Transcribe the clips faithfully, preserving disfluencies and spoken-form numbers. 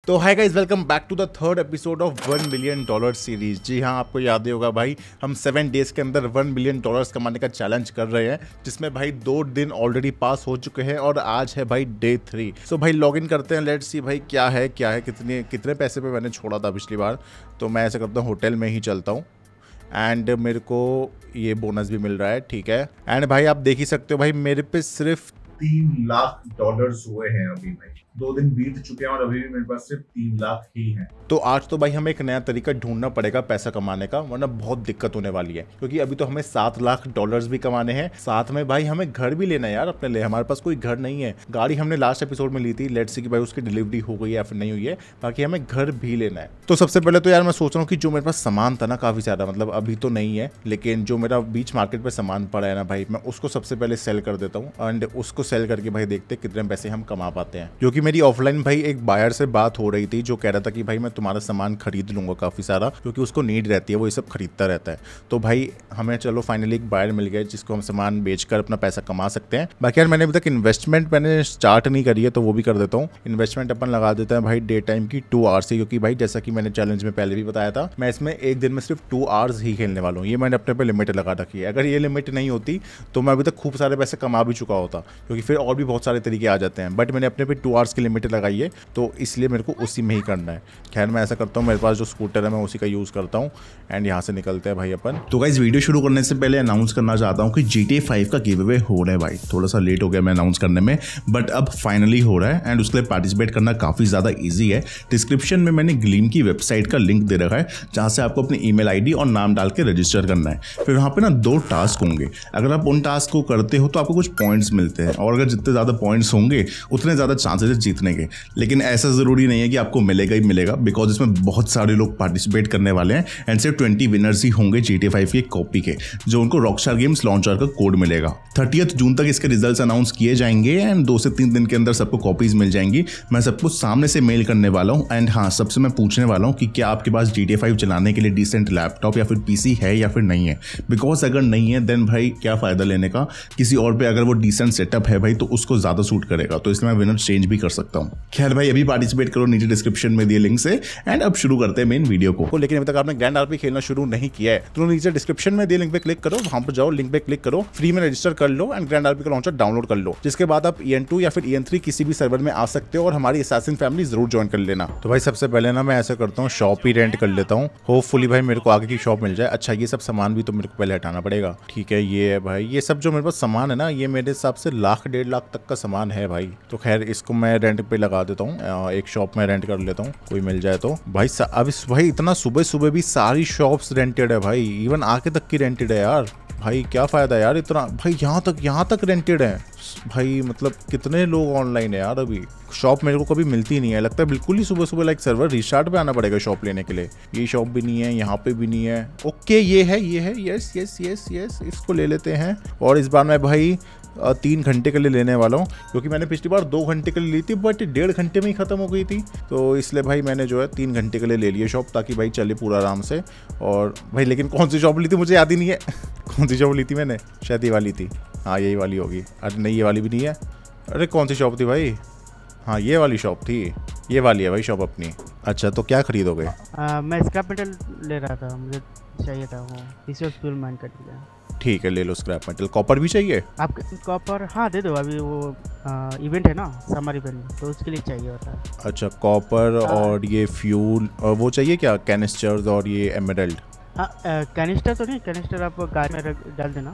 तो hi guys, welcome back to the third episode of one million dollar series. जी हाँ, आपको याद ही होगा भाई, हम सेवन डेज के अंदर वन मिलियन डॉलर्स कमाने का चैलेंज कर रहे हैं, जिसमें भाई दो दिन ऑलरेडी पास हो चुके हैं और आज है भाई डे थ्री। सो भाई लॉग इन करते हैं, लेट्स सी भाई क्या है क्या है कितने कितने पैसे पे मैंने छोड़ा था पिछली बार। तो मैं ऐसे करता हूँ, होटल में ही चलता हूँ एंड मेरे को ये बोनस भी मिल रहा है, ठीक है। एंड भाई आप देख ही सकते हो भाई, मेरे पे सिर्फ तीन लाख डॉलर्स हुए हैं अभी भाई। दो दिन बीत चुके हैं और अभी भी मेरे पास सिर्फ तीन लाख ही हैं। तो आज तो भाई हमें एक नया तरीका ढूंढना पड़ेगा पैसा कमाने का, वरना बहुत दिक्कत होने वाली है। क्योंकि अभी तो हमें सात लाख डॉलर्स भी कमाने हैं, साथ में भाई हमें घर भी लेना है यार अपने लिए। हमारे पास कोई घर नहीं है। गाड़ी हमने लास्ट एपिसोड में ली थी, लेट्स सी कि भाई उसकी डिलीवरी हो गई है या फिर नहीं हुई है, बाकी हमें घर भी लेना है। तो सबसे पहले तो यार मैं सोच रहा हूँ कि जो मेरे पास सामान था ना काफी ज्यादा, मतलब अभी तो नहीं है, लेकिन जो मेरा बीच मार्केट पे सामान पड़ा है ना भाई, मैं उसको सबसे पहले सेल कर देता हूँ। एंड उसको सेल करके भाई देखते कितने पैसे हम कमा पाते हैं। क्योंकि मेरी ऑफलाइन भाई एक बायर से बात हो रही थी, जो कह रहा था कि भाई मैं तुम्हारा सामान खरीद लूंगा काफी सारा, क्योंकि उसको नीड रहती है, वो ये सब खरीदता रहता है। तो भाई हमें चलो फाइनली एक बायर मिल गया जिसको हम सामान बेचकर अपना पैसा कमा सकते हैं। बाकी यार मैंने अभी तक इन्वेस्टमेंट मैंने स्टार्ट नहीं करी है, तो वो भी कर देता हूँ। इन्वेस्टमेंट अपन लगा देते हैं भाई डे टाइम की टू आवर्स ही, क्योंकि भाई जैसा कि मैंने चैलेंज में पहले भी बताया था, मैं इसमें एक दिन में सिर्फ टू आवर्स ही खेलने वाला हूँ। ये मैंने अपने पे लिमिट लगा रखी है। अगर ये लिमिट नहीं होती तो मैं अभी तक खूब सारे पैसे कमा भी चुका होता, क्योंकि फिर और भी बहुत सारे तरीके आ जाते हैं। बट मैंने अपने पे टू आवर्स की लिमिट लगाई है, तो इसलिए मेरे को उसी में ही करना है। खैर मैं ऐसा करता हूँ, मेरे पास जो स्कूटर है मैं उसी का यूज़ करता हूँ। एंड यहाँ से निकलते हैं भाई अपन। तो गाइस वीडियो शुरू करने से पहले अनाउंस करना चाहता हूँ कि जी टी ए फाइव का गिव अवे हो रहा है भाई। थोड़ा सा लेट हो गया मैं अनाउंस करने में, बट अब फाइनली हो रहा है। एंड उसके लिए पार्टिसिपेट करना काफ़ी ज़्यादा ईजी है। डिस्क्रिप्शन में मैंने ग्लीम की वेबसाइट का लिंक दे रखा है, जहाँ से आपको अपनी ईमेल आईडी और नाम डाल के रजिस्टर करना है। फिर वहाँ पे ना दो टास्क होंगे। अगर आप उन टास्क को करते हो तो आपको कुछ पॉइंट्स मिलते हैं, और अगर जितने ज़्यादा पॉइंट्स होंगे उतने ज़्यादा चांसेस है जीतने के। लेकिन ऐसा ज़रूरी नहीं है कि आपको मिलेगा ही मिलेगा, बिकॉज इसमें बहुत सारे लोग पार्टिसिपेट करने वाले हैं। एंड सिर्फ ट्वेंटी विनर्स ही होंगे जी टी ए फाइव की कॉपी के, जो उनको रॉकस्टार गेम्स लॉन्चर का कोड मिलेगा। थर्टियथ जून तक इसके रिजल्ट्स अनाउंस किए जाएंगे एंड दो से तीन दिन के अंदर सबको कॉपीज मिल जाएंगी। मैं सबको सामने से मेल करने वाला हूँ। एंड हाँ, सबसे मैं पूछने वाला हूँ कि क्या आपके पास जी टी ए फाइव चलाने के लिए डिसेंट लैपटॉप या फिर पीसी है या फिर नहीं है। बिकॉज अगर नहीं है देन भाई क्या फायदा लेने का। किसी और पे अगर वो डिसेंट सेटअप है भाई तो उसको ज्यादा सूट करेगा, तो इसलिए मैं विनर चेंज भी कर सकता हूँ। खैर भाई अभी पार्टिसिपेट करो नीचे डिस्क्रिप्शन में दिए लिंक से। एंड अब शुरू करते हैं मेन वीडियो को। लेकिन अभी तक आपने ग्रैंड आरपी खेलना शुरू नहीं किया है तो नीचे डिस्क्रिप्शन में दिए लिंक पे क्लिक करो, वहां पर जाओ, लिंक पे क्लिक करो, फ्री में रजिस्टर कर लो एंड ग्रैंड आरपी का लॉन्चर डाउनलोड कर लो। जिसके बाद आप ई एन टू या फिर ई एन थ्री किसी भी सर्वर में आ सकते हो और हमारी असैसिन फैमिली जरूर ज्वाइन कर लेना। तो भाई सबसे पहले ना मैं ऐसा करता हूँ, शॉप ही रेंट कर लेता हूँ। होपफुली भाई मेरे को आगे की शॉप मिल जाए। अच्छा ये सब सामान भी तो मेरे को पहले हटाना पड़ेगा, ठीक है। ये है भाई, ये सब जो मेरे पास सामान है ना, ये मेरे हिसाब से लाख डेढ़ लाख तक का सामान है भाई। तो खैर इसको मैं रेंट पे लगा देता हूँ, एक शॉप में रेंट कर लेता हूँ, कोई मिल जाए तो। भाई अब भाई इतना सुबह सुबह भी सारी शॉप्स रेंटेड है भाई, इवन आके तक की रेंटेड है यार। भाई क्या फायदा यार इतना, भाई यहाँ तक यहाँ तक रेंटेड है भाई। मतलब कितने लोग ऑनलाइन है यार। अभी शॉप मेरे को कभी मिलती नहीं है, लगता है बिल्कुल ही सुबह सुबह लाइक सर्वर रिस्टार्ट पे आना पड़ेगा शॉप लेने के लिए। ये शॉप भी नहीं है, यहाँ पे भी नहीं है। ओके ये है ये है, यस यस यस यस, इसको ले लेते हैं। और इस बार मैं भाई तीन घंटे के लिए लेने वाला हूँ, क्योंकि मैंने पिछली बार दो घंटे के लिए ली थी बट डेढ़ घंटे में ही ख़त्म हो गई थी। तो इसलिए भाई मैंने जो है तीन घंटे के लिए ले लिया शॉप, ताकि भाई चले पूरा आराम से। और भाई लेकिन कौन सी शॉप ली थी मुझे याद ही नहीं है कौन सी शॉप ली थी मैंने, शायद ये वाली थी। हाँ यही वाली होगी। अरे नहीं ये वाली भी नहीं है। अरे कौन सी शॉप थी भाई, हाँ ये वाली शॉप थी, ये वाली है भाई शॉप अपनी। अच्छा तो क्या खरीदोगे? मैं स्क्रैप मेटल ले रहा था, मुझे चाहिए था वो रिसोर्स फ्यूल माइन कर दिया। ठीक है ले लो स्क्रैप मेटल। कॉपर भी चाहिए आप? कॉपर हाँ दे दो, अभी वो आ, इवेंट है ना समर इवेंट, तो उसके लिए चाहिए होता है। अच्छा कॉपर और ये फ्यूल और वो चाहिए क्या, कैनिस्टर्स और ये एमरल्ड? हाँ कैनिस्टर तो नहीं, कैनिस्टर आप गाड़ी में डाल देना।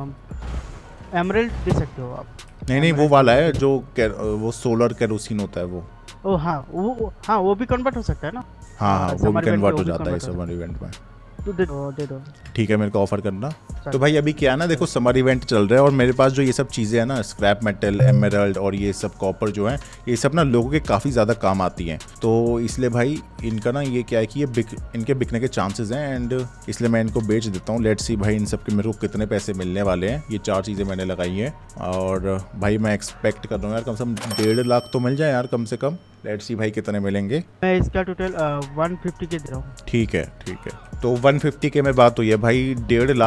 एमरल्ड दे सकते हो आप। नहीं नहीं वो वाला है जो वो सोलर केरोसिन होता है वो। ओ हाँ वो हाँ वो भी कन्वर्ट हो सकता है ना। हाँ हाँ वो भी कन्वर्ट हो जाता है समर इवेंट में। तो दे दो दे दो। ठीक है मेरे को ऑफर करना। तो भाई अभी क्या है ना, देखो समर इवेंट चल रहा है और मेरे पास जो ये सब चीज़ें हैं ना, स्क्रैप मेटल, एमरल्ड और ये सब कॉपर जो है, ये सब ना लोगों के काफ़ी ज़्यादा काम आती हैं। तो इसलिए भाई इनका ना ये क्या है कि ये बिक इनके बिकने के चांसेस हैं एंड इसलिए मैं इनको बेच देता हूँ। लेट्स सी भाई इन सब के मेरे को कितने पैसे मिलने वाले हैं। ये चार चीज़ें मैंने लगाई हैं और भाई मैं एक्सपेक्ट कर रहा हूँ यार कम से कम डेढ़ लाख तो मिल जाए यार कम से कम। लेट्स सी भाई कितने मिलेंगे। मैं इसका टोटल वन फिफ्टी के दे रहा हूँ। ठीक है ठीक है, तो वन फिफ्टी के में बात हुई है भाई, डेढ़ लाख मिल जाएंगे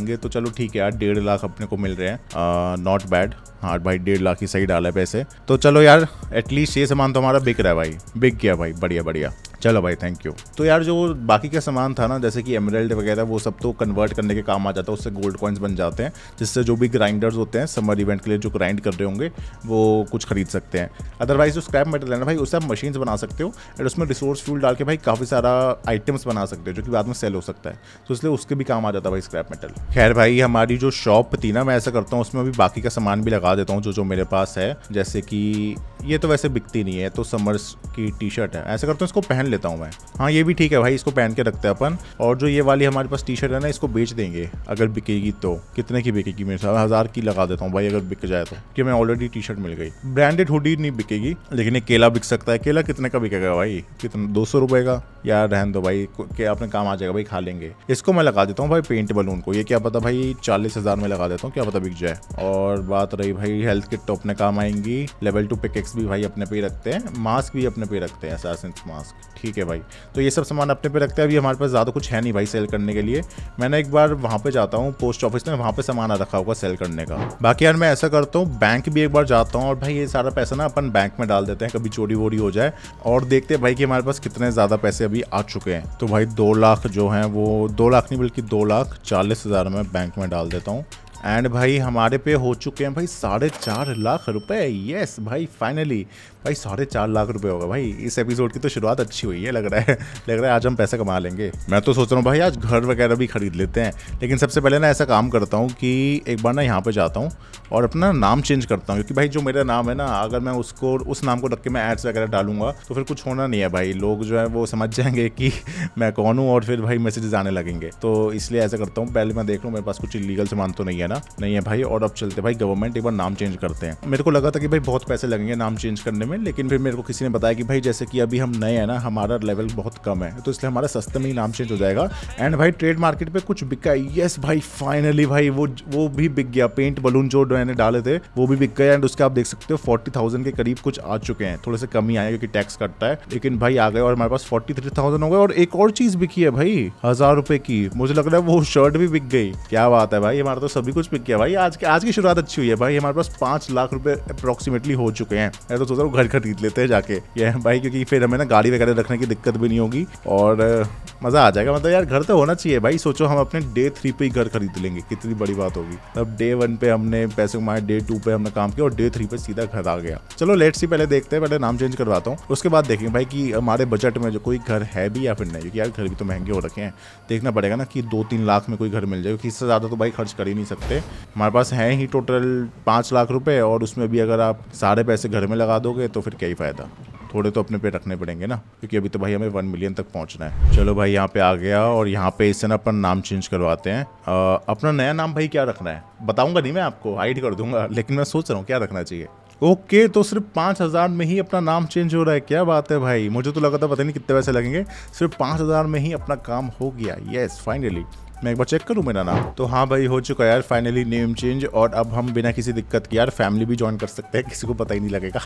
डालेंगे तो चलो ठीक है यार, डेढ़ लाख अपने को मिल रहे हैं, नॉट बैड। हाँ भाई डेढ़ लाख ही सही डाला है पैसे, तो चलो यार एटलीस्ट ये सामान तो हमारा बिक रहा है भाई, बिक गया भाई, बढ़िया बढ़िया, चलो भाई थैंक यू। तो यार जो बाकी का सामान था ना, जैसे कि एमराल्ड वगैरह, वो सब तो कन्वर्ट करने के काम आ जाता है, उससे गोल्ड कॉइन्स बन जाते हैं, जिससे जो भी ग्राइंडर्स होते हैं समर इवेंट के लिए जो ग्राइंड कर रहे होंगे वो कुछ खरीद सकते हैं। अदरवाइज जो स्क्रैप मेटल है ना भाई, उससे आप मशीन्स बना सकते हो और उसमें रिसोर्स फ्यूल डाल के भाई काफ़ी सारा आइटम्स बना सकते हो जो कि बाद में सेल हो सकता है, तो इसलिए उसके भी काम आ जाता है भाई स्क्रैप मेटल। खैर भाई हमारी जो शॉप थी ना, मैं ऐसा करता हूँ उसमें भी बाकी का सामान भी लगा देता हूँ जो जो मेरे पास है, जैसे कि ये तो वैसे बिकती नहीं है, तो समर्स की टी शर्ट है, ऐसा करता हूँ इसको पहन लेता हूँ मैं। हाँ ये भी ठीक है भाई, इसको पहन के रखते हैं अपन। और जो ये वाली हमारे पास टी शर्ट है ना, इसको बेच देंगे अगर बिकेगी तो। कितने की बिकेगी मेरे साथ, हज़ार की लगा देता हूँ भाई अगर बिक जाए तो, कि मैं ऑलरेडी टी शर्ट मिल गई। ब्रांडेड हुडी नहीं बिकेगी, लेकिन एक केला बिक सकता है। केला कितने का बिकेगा भाई, कितना, दो सौ रुपये का? यार रहन दो भाई, क्या अपने काम आ जाएगा भाई, खा लेंगे। इसको मैं लगा देता हूँ भाई पेंट बलून को, ये क्या पता भाई चालीस हज़ार में लगा देता हूँ, क्या पता बिक जाए। और बात रही भाई हेल्थ किट, तो अपने काम आएंगी। लेवल टू पिकेक्स भी भाई अपने पे ही रखते हैं, मास्क भी अपने पे रखते हैं, असैसिन्स मास्क, ठीक है भाई। तो ये सब सामान अपने पे रखते हैं। अभी हमारे पास ज़्यादा कुछ है नहीं भाई सेल करने के लिए। मैंने एक बार वहाँ पे जाता हूँ पोस्ट ऑफिस में, वहाँ पे सामान रखा होगा सेल करने का। बाकी यार मैं ऐसा करता हूँ, बैंक भी एक बार जाता हूँ और भाई ये सारा पैसा ना अपन बैंक में डाल देते हैं, कभी चोरी वोरी हो जाए। और देखते हैं भाई कि हमारे पास कितने ज़्यादा पैसे अभी आ चुके हैं। तो भाई दो लाख जो हैं वो, दो लाख नहीं बल्कि दो लाख चालीस हज़ार में बैंक में डाल देता हूँ। एंड भाई हमारे पे हो चुके हैं भाई साढ़े चार लाख रुपए। यस भाई फाइनली भाई साढ़े चार लाख रुपए होगा भाई। इस एपिसोड की तो शुरुआत अच्छी हुई है, लग रहा है लग रहा है आज हम पैसे कमा लेंगे। मैं तो सोच रहा हूँ भाई आज घर वगैरह भी खरीद लेते हैं, लेकिन सबसे पहले ना ऐसा काम करता हूँ कि एक बार ना यहाँ पे जाता हूँ और अपना नाम चेंज करता हूँ, क्योंकि भाई जो मेरा नाम है ना, अगर मैं उसको उस नाम को रख के मैं एड्स वगैरह डालूंगा तो फिर कुछ होना नहीं है भाई। लोग जो है वो समझ जाएंगे कि मैं कौन हूँ और फिर भाई मैसेजेस आने लगेंगे। तो इसलिए ऐसा करता हूँ, पहले मैं देख लूँ मेरे पास कुछ इलीगल सामान तो नहीं है ना, नहीं है भाई। और अब चलते भाई गवर्नमेंट, एक बार नाम चेंज करते हैं। मेरे को लगा था कि भाई बहुत पैसे लगेंगे नाम चेंज करने में, लेकिन फिर मेरे को किसी ने बताया कि भाई जैसे कि अभी हम नए हैं ना, हमारा लेवल बहुत कम है, तो इसलिए हमारा सस्ते में ही नाम चेंज हो जाएगा। एंड भाई ट्रेड मार्केट पे कुछ बिका है। यस भाई फाइनली भाई वो वो भी बिक गया। पेंट बलून जो मैंने डाले थे वो भी बिक गए। एंड उसके आप देख सकते हो फोर्टी थाउजेंड के करीब कुछ आ चुके हैं, थोड़े से कम ही आए क्योंकि टैक्स कटता है, लेकिन भाई आ गए। और हमारे पास फोर्टी थ्री थाउजेंड हो गए। और एक और चीज बिकी है भाई हजार रुपए की, मुझे लग रहा है वो शर्ट भी बिक गई। क्या बात है भाई, हमारा तो सभी कुछ बिक गया भाई। आज आज की शुरुआत अच्छी हुई है भाई। हमारे पास पांच लाख रुपए अप्रोक्सीमेटली हो चुके हैं। मैं तो सोच रहा हूँ घर खरीद लेते हैं जाके ये भाई, क्योंकि फिर हमें ना गाड़ी वगैरह रखने की दिक्कत भी नहीं होगी और मजा आ जाएगा। मतलब यार घर तो होना चाहिए भाई। सोचो हम अपने डे थ्री पे ही घर खरीद लेंगे, कितनी बड़ी बात होगी। अब डे वन पे हमने पैसे कमाए, डे टू पे हमने काम किया और डे थ्री पे सीधा घर आ गया। चलो लेट्स सी, पहले देखते हैं, पहले नाम चेंज करवाता हूँ, उसके बाद देखेंगे भाई कि हमारे बजट में जो कोई घर है भी या फिर नहीं। क्योंकि यार घर भी तो महंगे हो रखे हैं, देखना पड़ेगा ना कि दो तीन लाख में कोई घर मिल जाए, क्योंकि इससे ज़्यादा तो भाई खर्च कर ही नहीं सकते। हमारे पास है ही टोटल पाँच लाख रुपए और उसमें भी अगर आप सारे पैसे घर में लगा दोगे तो फिर क्या ही फ़ायदा। थोड़े तो अपने पे रखने पड़ेंगे ना, क्योंकि अभी तो भाई हमें वन मिलियन तक पहुंचना है। चलो भाई यहाँ पे आ गया और यहाँ पे इससे ना अपन नाम चेंज करवाते हैं। आ, अपना नया नाम भाई क्या रखना है बताऊंगा नहीं, मैं आपको हाइड कर दूंगा, लेकिन मैं सोच रहा हूँ क्या रखना चाहिए। ओके तो सिर्फ पाँच हज़ार में ही अपना नाम चेंज हो रहा है, क्या बात है भाई। मुझे तो लगा था पता नहीं कितने पैसे लगेंगे, सिर्फ पाँच हज़ार में ही अपना काम हो गया। Yes finally. मैं एक बार चेक करूं मेरा नाम, तो हाँ भाई हो चुका है यार फाइनली नेम चेंज। और अब हम बिना किसी दिक्कत के यार फैमिली भी ज्वाइन कर सकते हैं, किसी को पता ही नहीं लगेगा।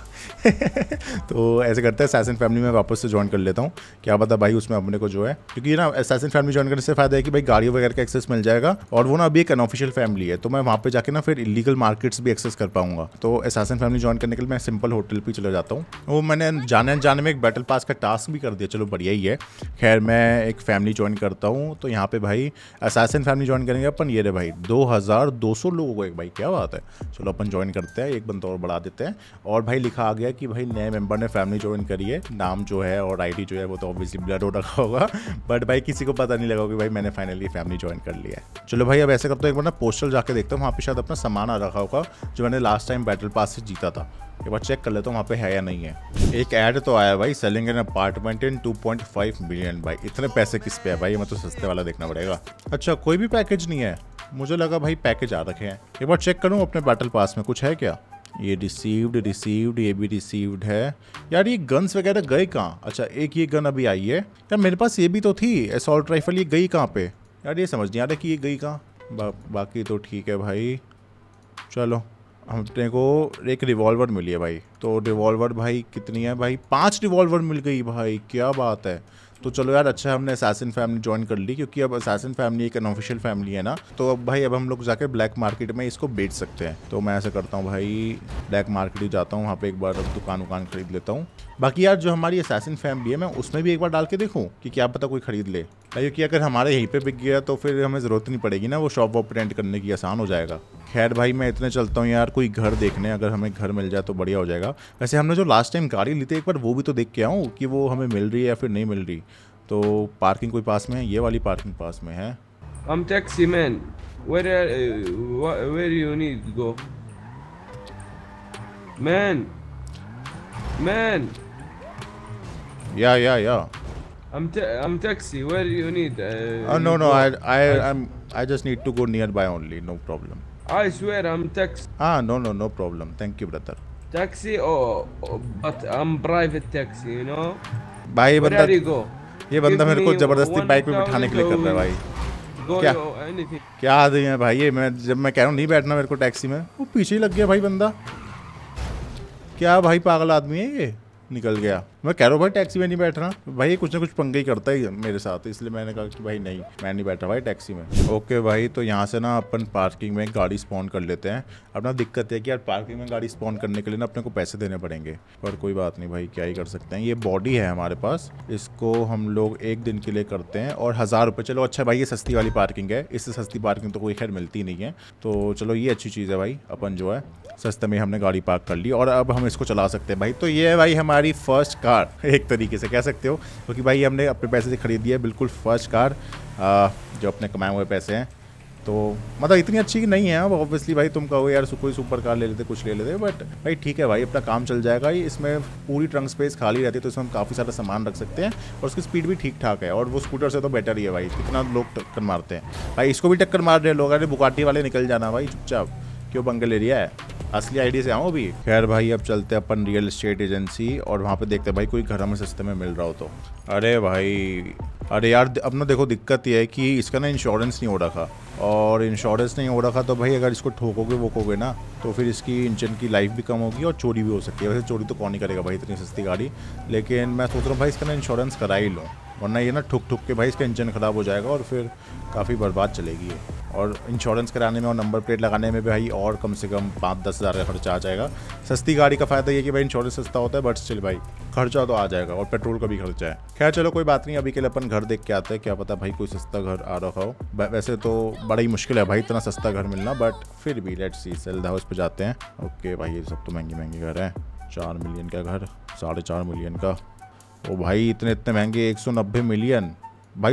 तो ऐसे करते हैं असैसिन फैमिली में वापस से ज्वाइन कर लेता हूँ, क्या पता भाई उसमें अपने को जो है, क्योंकि ना असैसिन फैमिली ज्वाइन करने से फायदा है कि भाई गाड़ियों वगैरह का एक्सेस मिल जाएगा। और वो ना अभी एक अनऑफिशियल फैमिली है, तो मैं वहाँ पे जाके ना फिर इलीगल मार्केट्स भी एक्सेस कर पाऊंगा। तो असैसिन फैमिली ज्वाइन करने के लिए मैं सिंपल होटल पर चला जाता हूँ। वो मैंने जाने जाने में एक बैटल पास का टास्क भी कर दिया, चलो बढ़िया ही है। खैर मैं एक फैमिली ज्वाइन करता हूँ, तो यहाँ पे भाई असैसिन फैमिली ज्वाइन करेंगे अपन। ये रे भाई दो हज़ार दो सौ लोगों को एक भाई, क्या बात है। चलो अपन ज्वाइन करते हैं, एक बंदा और बढ़ा देते हैं। और भाई लिखा आ गया कि भाई नए मेंबर ने फैमिली ज्वाइन करी है। नाम जो है और आईडी जो है वो तो ऑब्वियसली ब्लर हो रखा होगा, बट भाई किसी को पता नहीं लगा कि भाई मैंने फाइनली फैमिली ज्वाइन कर लिया है। चलो भाई अब ऐसे करता हूँ, एक बार ना पोस्टल जाके देखता हूँ, वहाँ पे शायद अपना सामान आ रखा होगा जो मैंने लास्ट टाइम बैटल पास से जीता था। एक बार चेक कर लेता हूँ वहाँ पे है या नहीं है। एक ऐड तो आया भाई, selling an apartment in two point five million. भाई इतने पैसे किस पे है भाई, मैं तो सस्ते वाला देखना पड़ेगा। अच्छा कोई भी पैकेज नहीं है, मुझे लगा भाई पैकेज आ रखे हैं। एक बार चेक करूँ अपने बैटल पास में कुछ है क्या। ये रिसीव्ड रिसीव्ड ये भी रिसीव्ड है। यार ये गन्स वगैरह गए कहाँ। अच्छा एक ये गन अभी आई है यार, मेरे पास ये भी तो थी असॉल्ट राइफल, ये गई कहाँ पे यार, ये समझ नहीं आ रहा कि ये गई कहाँ। बा, बाकी तो ठीक है भाई। चलो हमने को एक रिवॉल्वर मिली है भाई। तो रिवॉल्वर भाई कितनी है भाई? पांच रिवॉल्वर मिल गई भाई, क्या बात है। तो चलो यार, अच्छा हमने असैसिन फैमिली ज्वाइन कर ली, क्योंकि अब असैसिन फैमिली एक अनऑफिशियल फैमिली है ना। तो अब भाई अब हम लोग जाके ब्लैक मार्केट में इसको बेच सकते हैं। तो मैं ऐसा करता हूँ भाई, ब्लैक मार्केट ही जाता हूँ, वहाँ पे एक बार अब दुकान वुकान खरीद लेता हूँ। बाकी यार जो हमारी असैसिन फैमिली है, मैं उसमें भी एक बार डाल के देखूँ कि क्या पता कोई खरीद ले, क्योंकि अगर हमारे यहीं पे बिक गया तो फिर हमें ज़रूरत नहीं पड़ेगी ना वो शॉप वॉप रेंट करने की, आसान हो जाएगा। खैर भाई मैं इतने चलता हूँ यार, कोई घर देखने, अगर हमें घर मिल जाए तो बढ़िया हो जाएगा। वैसे हमने जो लास्ट टाइम गाड़ी ली थी, एक बार वो भी तो देख के आऊँ कि वो हमें मिल रही है या फिर नहीं मिल रही। तो पार्किंग कोई पास में है? ये वाली पार्किंग पास में है। I'm taxi man. Where are, uh, where you need to go? Man. Man. Yeah, yeah, yeah. I'm ta I'm taxi. Where you need? Uh, Oh no, you no. go? I, I, I'm, I just need to go nearby only. No problem. I swear I'm taxi. Ah, no, no, no problem. Thank you, brother. Taxi or, or but I'm private taxi. You know. भाई ये Where बंदा, are you go? ये बंदा Give मेरे को me जबरदस्ती bike पे one बिठाने के लिए कर रहा है भाई। Go क्या? yo, anything. क्या आदमी है भाई ये। मैं जब मैं कह रहा हूँ नहीं बैठना मेरे को टैक्सी में, वो पीछे ही लग गया भाई बंदा। क्या भाई पागल आदमी है ये, निकल गया। मैं कह रहा हूँ भाई टैक्सी में नहीं बैठना, भाई कुछ ना कुछ पंगे ही करता है मेरे साथ, इसलिए मैंने कहा कि भाई नहीं, मैं नहीं बैठ रहा भाई टैक्सी में। ओके भाई, तो यहाँ से ना अपन पार्किंग में गाड़ी स्पॉन कर लेते हैं। अपना दिक्कत है कि यार पार्किंग में गाड़ी स्पॉन करने के लिए ना अपने को पैसे देने पड़ेंगे, पर कोई बात नहीं भाई, क्या ही कर सकते हैं। ये बॉडी है हमारे पास, इसको हम लोग एक दिन के लिए करते हैं और हज़ार रुपये। चलो अच्छा भाई, ये सस्ती वाली पार्किंग है, इससे सस्ती पार्किंग तो कोई खैर मिलती नहीं है। तो चलो ये अच्छी चीज़ है भाई, अपन जो है सस्ते में हमने गाड़ी पार्क कर ली और अब हम इसको चला सकते हैं भाई। तो ये है भाई हमारी फर्स्ट कार, एक तरीके से कह सकते हो, क्योंकि भाई हमने अपने पैसे से खरीदी है, बिल्कुल फर्स्ट कार जो अपने कमाए हुए पैसे हैं। तो मतलब इतनी अच्छी नहीं है अब ऑब्वियसली भाई, तुम कहोगे यार कोई सुपर कार ले लेते, कुछ ले लेते, बट भाई ठीक है भाई, अपना काम चल जाएगा। इसमें पूरी ट्रंक स्पेस खाली रहती है, तो इसमें हम काफ़ी सारा सामान रख सकते हैं और उसकी स्पीड भी ठीक ठाक है। और वो स्कूटर से तो बेटर ही है भाई, कितना लोग टक्कर मारते हैं भाई, इसको भी टक्कर मार रहे हैं लोग। अरे बुगाटी वाले निकल जाना भाई चुपचाप, क्यों पंगे ले रहा है, असली आईडी से आओ अभी। खैर भाई अब चलते हैं अपन रियल एस्टेट एजेंसी और वहाँ पे देखते हैं भाई कोई घर हमें सस्ते में मिल रहा हो तो। अरे भाई, अरे यार अब ना देखो दिक्कत ये है कि इसका ना इंश्योरेंस नहीं हो रखा, और इंश्योरेंस नहीं हो रखा तो भाई अगर इसको ठोकोगे वोकोगे ना तो फिर इसकी इंजन की लाइफ भी कम होगी और चोरी भी हो सकती है। वैसे चोरी तो कौन ही करेगा भाई इतनी सस्ती गाड़ी, लेकिन मैं सोच रहा हूँ भाई इसका ना इंश्योरेंस करा ही लूँ, वरना ये ना ठुक ठुक के भाई इसका इंजन ख़राब हो जाएगा और फिर काफ़ी बर्बाद चलेगी ये। और इंश्योरेंस कराने में और नंबर प्लेट लगाने में भी भाई और कम से कम पाँच दस हज़ार का खर्चा आ जाएगा। सस्ती गाड़ी का फ़ायदा ये कि भाई इंश्योरेंस सस्ता होता है, बट स्टिल भाई खर्चा तो आ जाएगा और पेट्रोल का भी खर्चा है। खैर चलो कोई बात नहीं, अभी के लिए अपन घर देख के आते हैं, क्या पता भाई कोई सस्ता घर आ रखा हो। वैसे तो बड़ा ही मुश्किल है भाई इतना सस्ता घर मिलना, बट फिर भी let's see, sell the house पे जाते हैं। ओके भाई ये सब तो महंगे महंगे घर हैं, चार मिलियन का घर, साढ़े चार मिलियन का। ओ भाई इतने इतने महंगे, एक सौ नब्बे मिलियन भाई,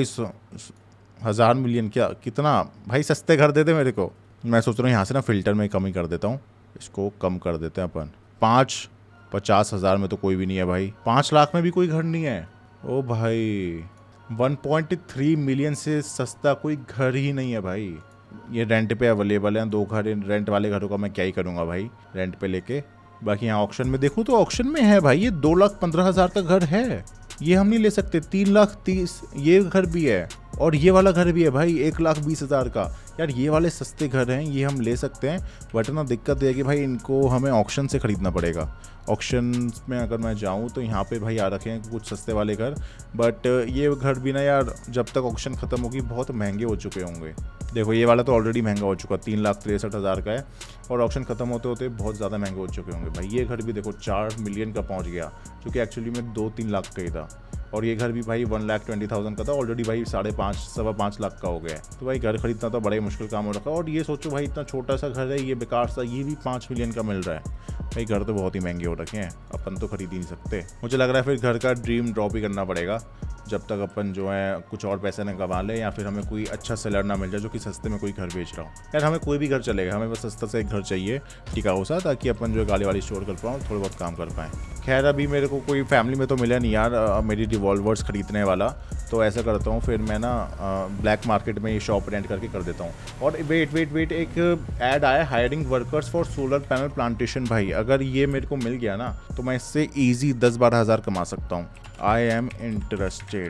हज़ार मिलियन क्या, कितना भाई, सस्ते घर दे दे मेरे को। मैं सोच रहा हूँ यहाँ से ना फ़िल्टर में कम ही कर देता हूँ, इसको कम कर देते हैं अपन। पाँच पचास हज़ार में तो कोई भी नहीं है भाई, पाँच लाख में भी कोई घर नहीं है। ओ भाई वन पॉइंट थ्री मिलियन से सस्ता कोई घर ही नहीं है भाई। ये रेंट पे अवेलेबल हैं दो घर, रेंट वाले घरों का मैं क्या ही करूँगा भाई रेंट पे लेके। बाकी यहाँ ऑक्शन में देखूँ तो ऑक्शन में है भाई, ये दो लाख पंद्रह हज़ार का घर है, ये हम नहीं ले सकते। तीन लाख तीस ये घर भी है और ये वाला घर भी है भाई एक लाख बीस हज़ार का। यार ये वाले सस्ते घर हैं, ये हम ले सकते हैं, बट ना दिक्कत ये है कि भाई इनको हमें ऑक्शन से ख़रीदना पड़ेगा। ऑक्शन में अगर मैं जाऊँ तो यहाँ पे भाई आ रखे हैं कुछ सस्ते वाले घर, बट ये घर भी ना यार जब तक ऑक्शन ख़त्म होगी बहुत महंगे हो चुके होंगे। देखो ये वाला तो ऑलरेडी महंगा हो चुका, तीन लाख तिरसठ हज़ार का है और ऑक्शन ख़त्म होते होते बहुत ज़्यादा महंगे हो चुके होंगे भाई। ये घर भी देखो चार मिलियन का पहुँच गया, जो कि एक्चुअली में दो तीन लाख का ही था, और ये घर भी भाई वन लाख ट्वेंटी थाउजेंड का था, ऑलरेडी भाई साढ़े पाँच सवा पाँच लाख का हो गया है। तो भाई घर खरीदना तो बड़ा ही मुश्किल काम हो रखा है। और ये सोचो भाई इतना छोटा सा घर है, ये बेकार सा, ये भी पाँच मिलियन का मिल रहा है भाई। घर तो बहुत ही महंगे हो रखे हैं, अपन तो खरीद ही नहीं सकते। मुझे लग रहा है फिर घर का ड्रीम ड्रॉप ही करना पड़ेगा जब तक अपन जो है कुछ और पैसे न कमा लें, या फिर हमें कोई अच्छा सेलर ना मिल जाए जो कि सस्ते में कोई घर बेच रहा हो। यार हमें कोई भी घर चलेगा, हमें बस सस्ता से एक घर चाहिए टिकाऊ सा, ताकि अपन जो गाड़ी वाड़ी स्टोर कर पाऊँ, थोड़ा बहुत काम कर पाएँ। खैर अभी मेरे को कोई फैमिली में तो मिला नहीं यार मेरी रिवॉल्वर्स खरीदने वाला, तो ऐसा करता हूँ फिर मैं ना ब्लैक मार्केट में ये शॉप रेंट करके कर देता हूँ। और वेट वेट वेट एक ऐड आया, hiring workers for solar panel plantation. भाई अगर ये मेरे को मिल गया ना तो मैं इससे ईजी दस बारह हज़ार कमा सकता हूँ। I am interested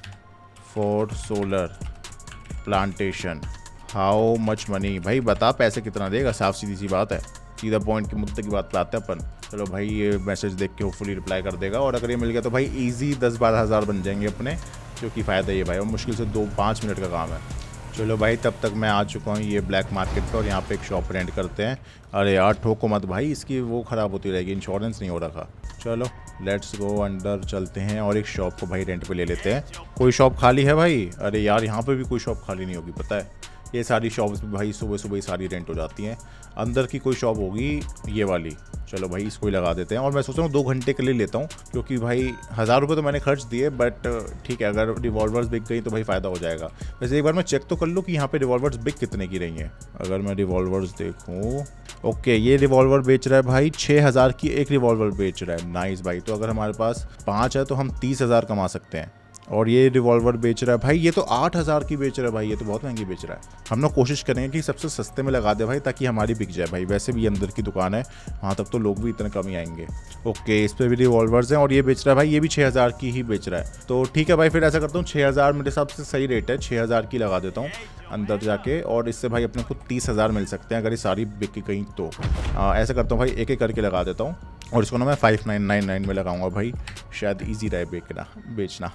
for solar plantation, how much money. भाई बता पैसे कितना देगा, साफ सीधी सी बात है। सीधा पॉइंट के मुद्दे की बात पे आते हैं अपन। चलो भाई ये मैसेज देख के होपफुली रिप्लाई कर देगा, और अगर ये मिल गया तो भाई इजी दस बारह हज़ार बन जाएंगे अपने, जो कि फ़ायदा ये भाई, और मुश्किल से दो पाँच मिनट का काम है। चलो भाई तब तक मैं आ चुका हूँ ये ब्लैक मार्केट पर, और यहाँ पे एक शॉप रेंट करते हैं। अरे यार ठोको मत भाई, इसकी वो ख़राब होती रहेगी, इंश्योरेंस नहीं हो रखा। चलो लेट्स गो अंदर चलते हैं और एक शॉप को भाई रेंट पे ले लेते हैं। कोई शॉप खाली है भाई? अरे यार यहाँ पे भी कोई शॉप खाली नहीं होगी, पता है ये सारी शॉप्स भी भाई सुबह सुबह ही सारी रेंट हो जाती हैं। अंदर की कोई शॉप होगी ये वाली, चलो भाई इसको ही लगा देते हैं। और मैं सोच रहा हूँ दो घंटे के लिए लेता हूँ, क्योंकि भाई हज़ार रुपये तो मैंने खर्च दिए, बट ठीक है अगर रिवॉल्वर्स बिक गई तो भाई फ़ायदा हो जाएगा। वैसे एक बार मैं चेक तो कर लूँ कि यहाँ पे रिवॉल्वर्स बिक कितने की रही हैं। अगर मैं रिवॉल्वर्स देखूँ, ओके ये रिवॉल्वर बेच रहा है भाई छः हज़ार की एक रिवॉल्वर बेच रहा है, नाइस भाई। तो अगर हमारे पास पाँच है तो हम तीस हज़ार कमा सकते हैं। और ये रिवॉल्वर बेच रहा है भाई, ये तो आठ हज़ार की बेच रहा है भाई, ये तो बहुत महंगी बेच रहा है। हम लोग कोशिश करेंगे कि सबसे सस्ते में लगा दे भाई, ताकि हमारी बिक जाए भाई। वैसे भी अंदर की दुकान है, वहाँ तक तो लोग भी इतने कम ही आएंगे। ओके इस पर भी रिवॉल्वर्स हैं, और ये बेच रहा है भाई, ये भी छः हज़ार की ही बेच रहा है। तो ठीक है भाई फिर ऐसा करता हूँ, छः हज़ार मेरे हिसाब से सही रेट है, छः हज़ार की लगा देता हूँ अंदर जाके, और इससे भाई अपने को तीस हज़ार मिल सकते हैं अगर ये सारी बिक गई तो। आ, ऐसा करता हूँ भाई एक एक करके लगा देता हूँ, और इसको ना मैं फाइव नाइन नाइन नाइन में लगाऊंगा भाई, शायद ईजी रहे बेचना बेचना।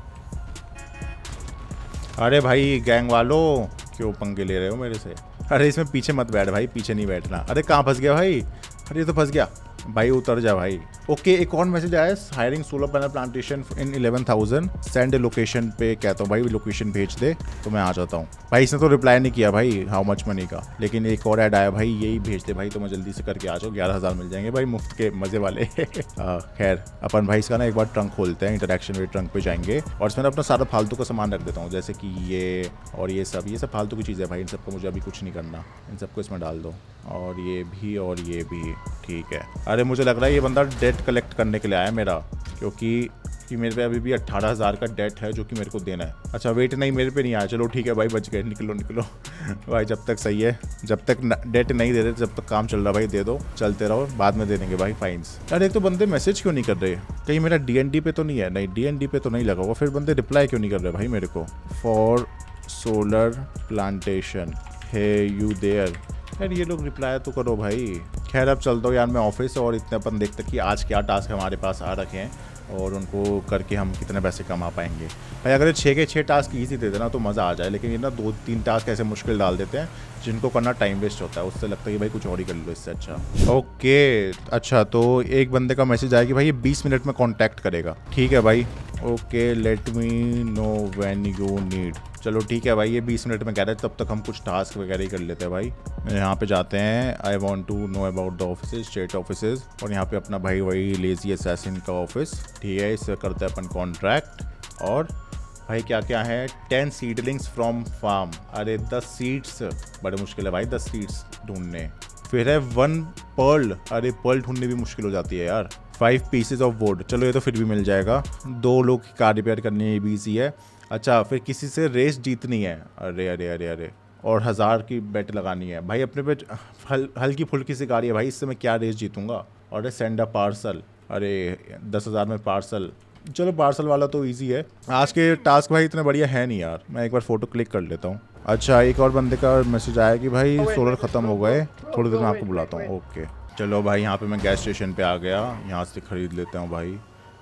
अरे भाई गैंग वालों क्यों पंगे ले रहे हो मेरे से? अरे इसमें पीछे मत बैठ भाई, पीछे नहीं बैठना। अरे कहाँ फंस गया भाई? अरे ये तो फंस गया भाई, उतर जा भाई। ओके एक और मैसेज आया, hiring solar panel plantation in eleven thousand, send location पे। कहता हूँ भाई लोकेशन भेज दे तो मैं आ जाता हूँ। भाई इसने तो रिप्लाई नहीं किया भाई हाउ मच मनी का, लेकिन एक और ऐड आया भाई यही भेज दे भाई, तो मैं जल्दी से करके आ जाऊँ। ग्यारह हज़ार मिल जाएंगे भाई मुफ्त के, मज़े वाले। खैर अपन भाई इसका ना एक बार ट्रंक खोलते हैं, इंटरेक्शन वे ट्रंक पे जाएंगे, और इसमें अपना सारा फालतू का सामान रख देता हूँ, जैसे कि ये और ये सब, ये सब फालतू की चीज़ है भाई, इन सबको मुझे अभी कुछ नहीं करना, इन सबको इसमें डाल दो, और ये भी और ये भी ठीक है। अरे मुझे लग रहा है ये बंदा डेट कलेक्ट करने के लिए आया मेरा, क्योंकि कि मेरे पे अभी भी अट्ठारह हज़ार का डेट है जो कि मेरे को देना है। अच्छा वेट नहीं मेरे पे नहीं आया, चलो ठीक है भाई बच गए, निकलो निकलो भाई जब तक सही है, जब तक डेट नहीं दे रहे जब तक काम चल रहा भाई दे दो, चलते रहो, बाद में दे देंगे भाई फाइन्स। यार एक तो बंदे मैसेज क्यों नहीं कर रहे, कहीं मेरा डी एन डी पे तो नहीं है? नहीं डी एन डी पे तो नहीं लगा हुआ, फिर बंदे रिप्लाई क्यों नहीं कर रहे भाई मेरे को? For solar plantation hey you there, यार ये लोग रिप्लाई तो करो भाई। खैर अब चलता हूँ यार मैं ऑफिस, और इतने अपन देखते कि आज क्या टास्क हमारे पास आ रखे हैं, और उनको करके हम कितने पैसे कमा पाएंगे भाई। अगर ये छः के छः टास्क ईजी दे देना तो मज़ा आ जाए, लेकिन ये ना दो तीन टास्क ऐसे मुश्किल डाल देते हैं जिनको करना टाइम वेस्ट होता है, उससे लगता है कि भाई कुछ और ही कर लो इससे अच्छा। ओके अच्छा तो एक बंदे का मैसेज आया कि भाई ये बीस मिनट में कॉन्टैक्ट करेगा, ठीक है भाई। Okay let me know when you need, चलो ठीक है भाई ये बीस मिनट में कह रहे हैं, तब तक हम कुछ टास्क वगैरह ही कर लेते हैं भाई। यहाँ पे जाते हैं, I want to know about the offices, state offices, और यहाँ पे अपना भाई वही लेजी असैसिन का ऑफिस, ठीक है इससे करते हैं अपन कॉन्ट्रैक्ट। और भाई क्या क्या है, टेन सीडलिंग्स फ्रॉम फार्म, अरे दस सीड्स, बड़े मुश्किल है भाई दस सीड्स ढूंढने। फिर है वन पर्ल, अरे पर्ल ढूंढने भी मुश्किल हो जाती है यार। फाइव पीसेज ऑफ वुड, चलो ये तो फिर भी मिल जाएगा। दो लोग की कार रिपेयर करनी भी ईजी है। अच्छा फिर किसी से रेस जीतनी है, अरे अरे अरे अरे, और हज़ार की बेट लगानी है भाई अपने पे, हल हल्की फुल्की सी गाड़ी है भाई, इससे मैं क्या रेस जीतूंगा। और सेंड अ पार्सल, अरे दस हज़ार में पार्सल, चलो पार्सल वाला तो इजी है। आज के टास्क भाई इतने बढ़िया है नहीं यार, मैं एक बार फ़ोटो क्लिक कर लेता हूँ। अच्छा एक और बंदे का मैसेज आया कि भाई सोलर ख़त्म हो गए, थोड़ी देर में आपको बुलाता हूँ। ओके चलो भाई यहाँ पे मैं गैस स्टेशन पे आ गया, यहाँ से खरीद लेता हूँ भाई।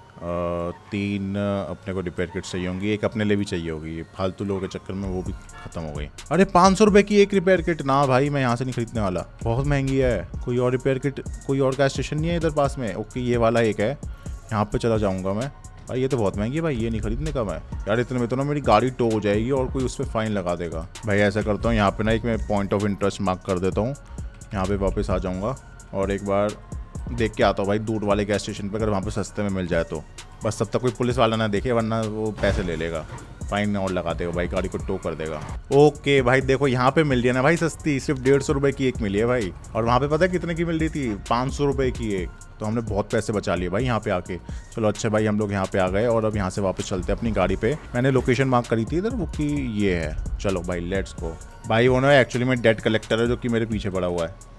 आ, तीन अपने को रिपेयर किट चाहिए होंगी, एक अपने लिए भी चाहिए होगी, फालतू लोगों के चक्कर में वो भी ख़त्म हो गई। अरे पाँच सौ रुपये की एक रिपेयर किट, ना भाई मैं यहाँ से नहीं खरीदने वाला, बहुत महंगी है। कोई और रिपेयर किट, कोई और गैस स्टेशन नहीं है इधर पास में? ओके ये वाला एक है, यहाँ पे चला जाऊँगा मैं। भाई ये तो बहुत महंगी है भाई, ये नहीं खरीदने का मैं यार, इतने में तो ना मेरी गाड़ी टो हो जाएगी और कोई उस पर फाइन लगा देगा भाई। ऐसा करता हूँ यहाँ पे ना एक मैं पॉइंट ऑफ इंटरेस्ट मार्क कर देता हूँ, यहाँ पे वापस आ जाऊँगा और एक बार देख के आता हूँ भाई दूर वाले गैस स्टेशन पे, अगर वहाँ पे सस्ते में मिल जाए तो। बस तब तक कोई पुलिस वाला ना देखे, वरना वो पैसे ले लेगा, फाइन और लगा देगा भाई, गाड़ी को टो कर देगा। ओके भाई देखो यहाँ पे मिल रही है ना भाई सस्ती, सिर्फ डेढ़ सौ रुपये की एक मिली है भाई, और वहाँ पे पता है कितने की मिल रही थी? पाँच सौ रुपये की एक। तो हमने बहुत पैसे बचा लिए भाई यहाँ पे आके। चलो अच्छा भाई हम लोग यहाँ पे आ गए और अब यहाँ से वापस चलते हैं अपनी गाड़ी पे। मैंने लोकेशन मार्क करी थी इधर, वो कि ये है। चलो भाई लेट्स गो। भाई वो ना एक्चुअली में डेट कलेक्टर है जो कि मेरे पीछे पड़ा हुआ है।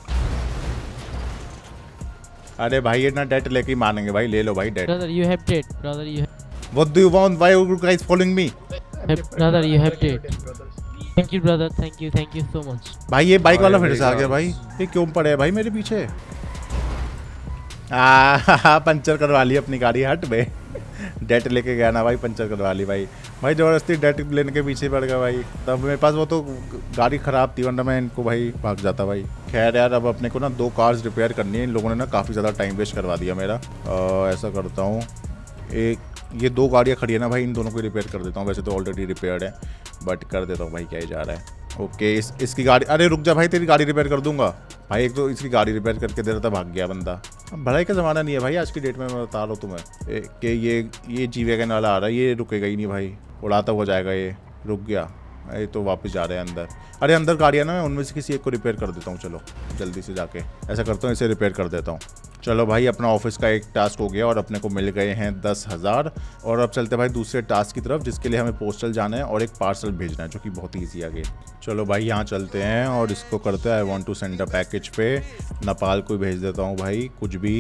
अरे भाई ये ना डेट लेके ही मानेंगे भाई, ले लो भाई date. Brother, you have date. Brother, you have. What do you want? Why are you guys following me? Brother, you have date. Thank you brother, thank you, thank you so much. भाई ये bike वाला अरे फिर से आ भाई गया साहब। भाई, ये क्यों पड़े है भाई मेरे पीछे? आ पंचर करवा ली अपनी गाड़ी, हट बे। डेट लेके गया ना भाई, पंचर करवा ली भाई। भाई ज़बरदस्ती डेट लेने के पीछे पड़ गया भाई, तब मेरे पास वो तो गाड़ी ख़राब थी, वरना मैं इनको भाई भाग जाता भाई। खैर यार, अब अपने को ना दो कार्स रिपेयर करनी है। इन लोगों ने ना काफ़ी ज़्यादा टाइम वेस्ट करवा दिया मेरा। आ, ऐसा करता हूँ, एक ये दो गाड़ियाँ खड़ी है ना भाई, इन दोनों को रिपेयर कर देता हूँ। वैसे तो ऑलरेडी रिपेयर्ड है, बट कर देता हूँ भाई, क्या ही जा रहा है। ओके, इस इसकी गाड़ी, अरे रुक जा भाई, तेरी गाड़ी रिपेयर कर दूंगा भाई। एक तो इसकी गाड़ी रिपेयर करके दे रहा था, भाग गया बंदा। अब भलाई का ज़माना नहीं है भाई आज की डेट में, मैं बता रहा हूँ तुम्हें कि ये ये जी वैगन वाला आ रहा है, ये रुकेगा ही नहीं भाई, उड़ाता हुआ जाएगा। ये रुक गया, ये तो वापस जा रहे हैं अंदर। अरे अंदर गाड़ियाँ ना, मैं उनमें से किसी एक को रिपेयर कर देता हूँ। चलो जल्दी से जाके ऐसा करता हूँ, इसे रिपेयर कर देता हूँ। चलो भाई, अपना ऑफिस का एक टास्क हो गया और अपने को मिल गए हैं दस हज़ार। और अब चलते भाई दूसरे टास्क की तरफ, जिसके लिए हमें पोस्टल जाना है और एक पार्सल भेजना है, जो कि बहुत ईजी आ गया। चलो भाई यहाँ चलते हैं और इसको करते हैं I want to send a package पे। नेपाल को भेज देता हूँ भाई, कुछ भी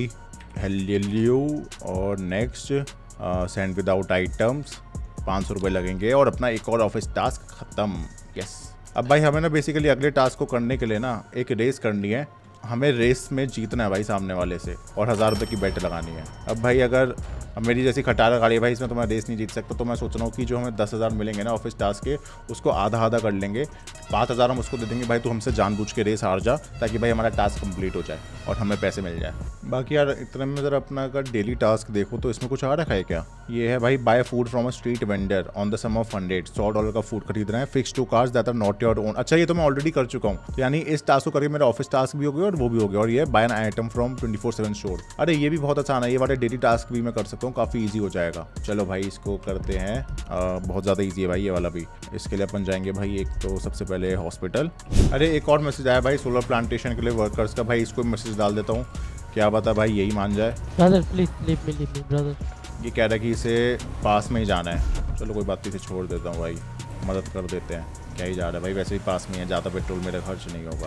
हेलियो। और नेक्स्ट सेंड विदाउट आइटम्स, पाँच सौ रुपये लगेंगे और अपना एक और ऑफिस टास्क ख़त्म। यस, अब भाई हमें ना बेसिकली अगले टास्क को करने के लिए ना एक रेस करनी है। हमें रेस में जीतना है भाई सामने वाले से, और हज़ार रुपये की बेट लगानी है। अब भाई अगर अब मेरी जैसी खटारा गाड़ी है भाई, इसमें तो मैं रेस नहीं जीत सकता। तो मैं सोच रहा हूँ कि जो हमें दस हज़ार मिलेंगे ना ऑफिस टास्क के, उसको आधा आधा कर लेंगे। पाँच हज़ार हम उसको दे देंगे भाई, तो हमसे जानबूझ के रेस हार जा, ताकि भाई हमारा टास्क कंप्लीट हो जाए और हमें पैसे मिल जाए। बाकी यार इतने में ज़रा अपना अगर डेली टास्क देखो तो इसमें कुछ आ रखा है क्या? ये है भाई, buy food from a street vendor on the sum of hundred. सौ डॉलर का फूड खरीद रहे हैं, fix two cars that are not your own. अच्छा, ये तो मैं ऑलरेडी कर चुका हूँ, तो यानी इस टास्क को करके मेरा ऑफिस टास्क भी हो गया और वो भी हो गया। और ये buy an item from twenty four seven store. अरे ये भी बहुत आसान है, ये वाले डेली टास्क भी मैं कर सकता हूँ, काफ़ी ईजी हो जाएगा। चलो भाई इसको करते हैं। आ, बहुत ज़्यादा ईजी है भाई ये वाला भी। इसके लिए अपन जाएंगे भाई, एक तो सबसे पहले हॉस्पिटल। अरे एक और मैसेज आया भाई सोलर प्लांटेशन के लिए वर्कर्स का, भाई इसको मैसेज डाल देता हूँ, क्या पता भाई यही मान जाए। Brother, please leave me, leave me, brother. ये कह रहा है कि इसे पास में ही जाना है। चलो कोई बात नहीं, इसे छोड़ देता हूँ भाई, मदद कर देते हैं। क्या ही जा रहा है भाई, वैसे ही पास में है, ज़्यादा पेट्रोल मेरा खर्च नहीं होगा।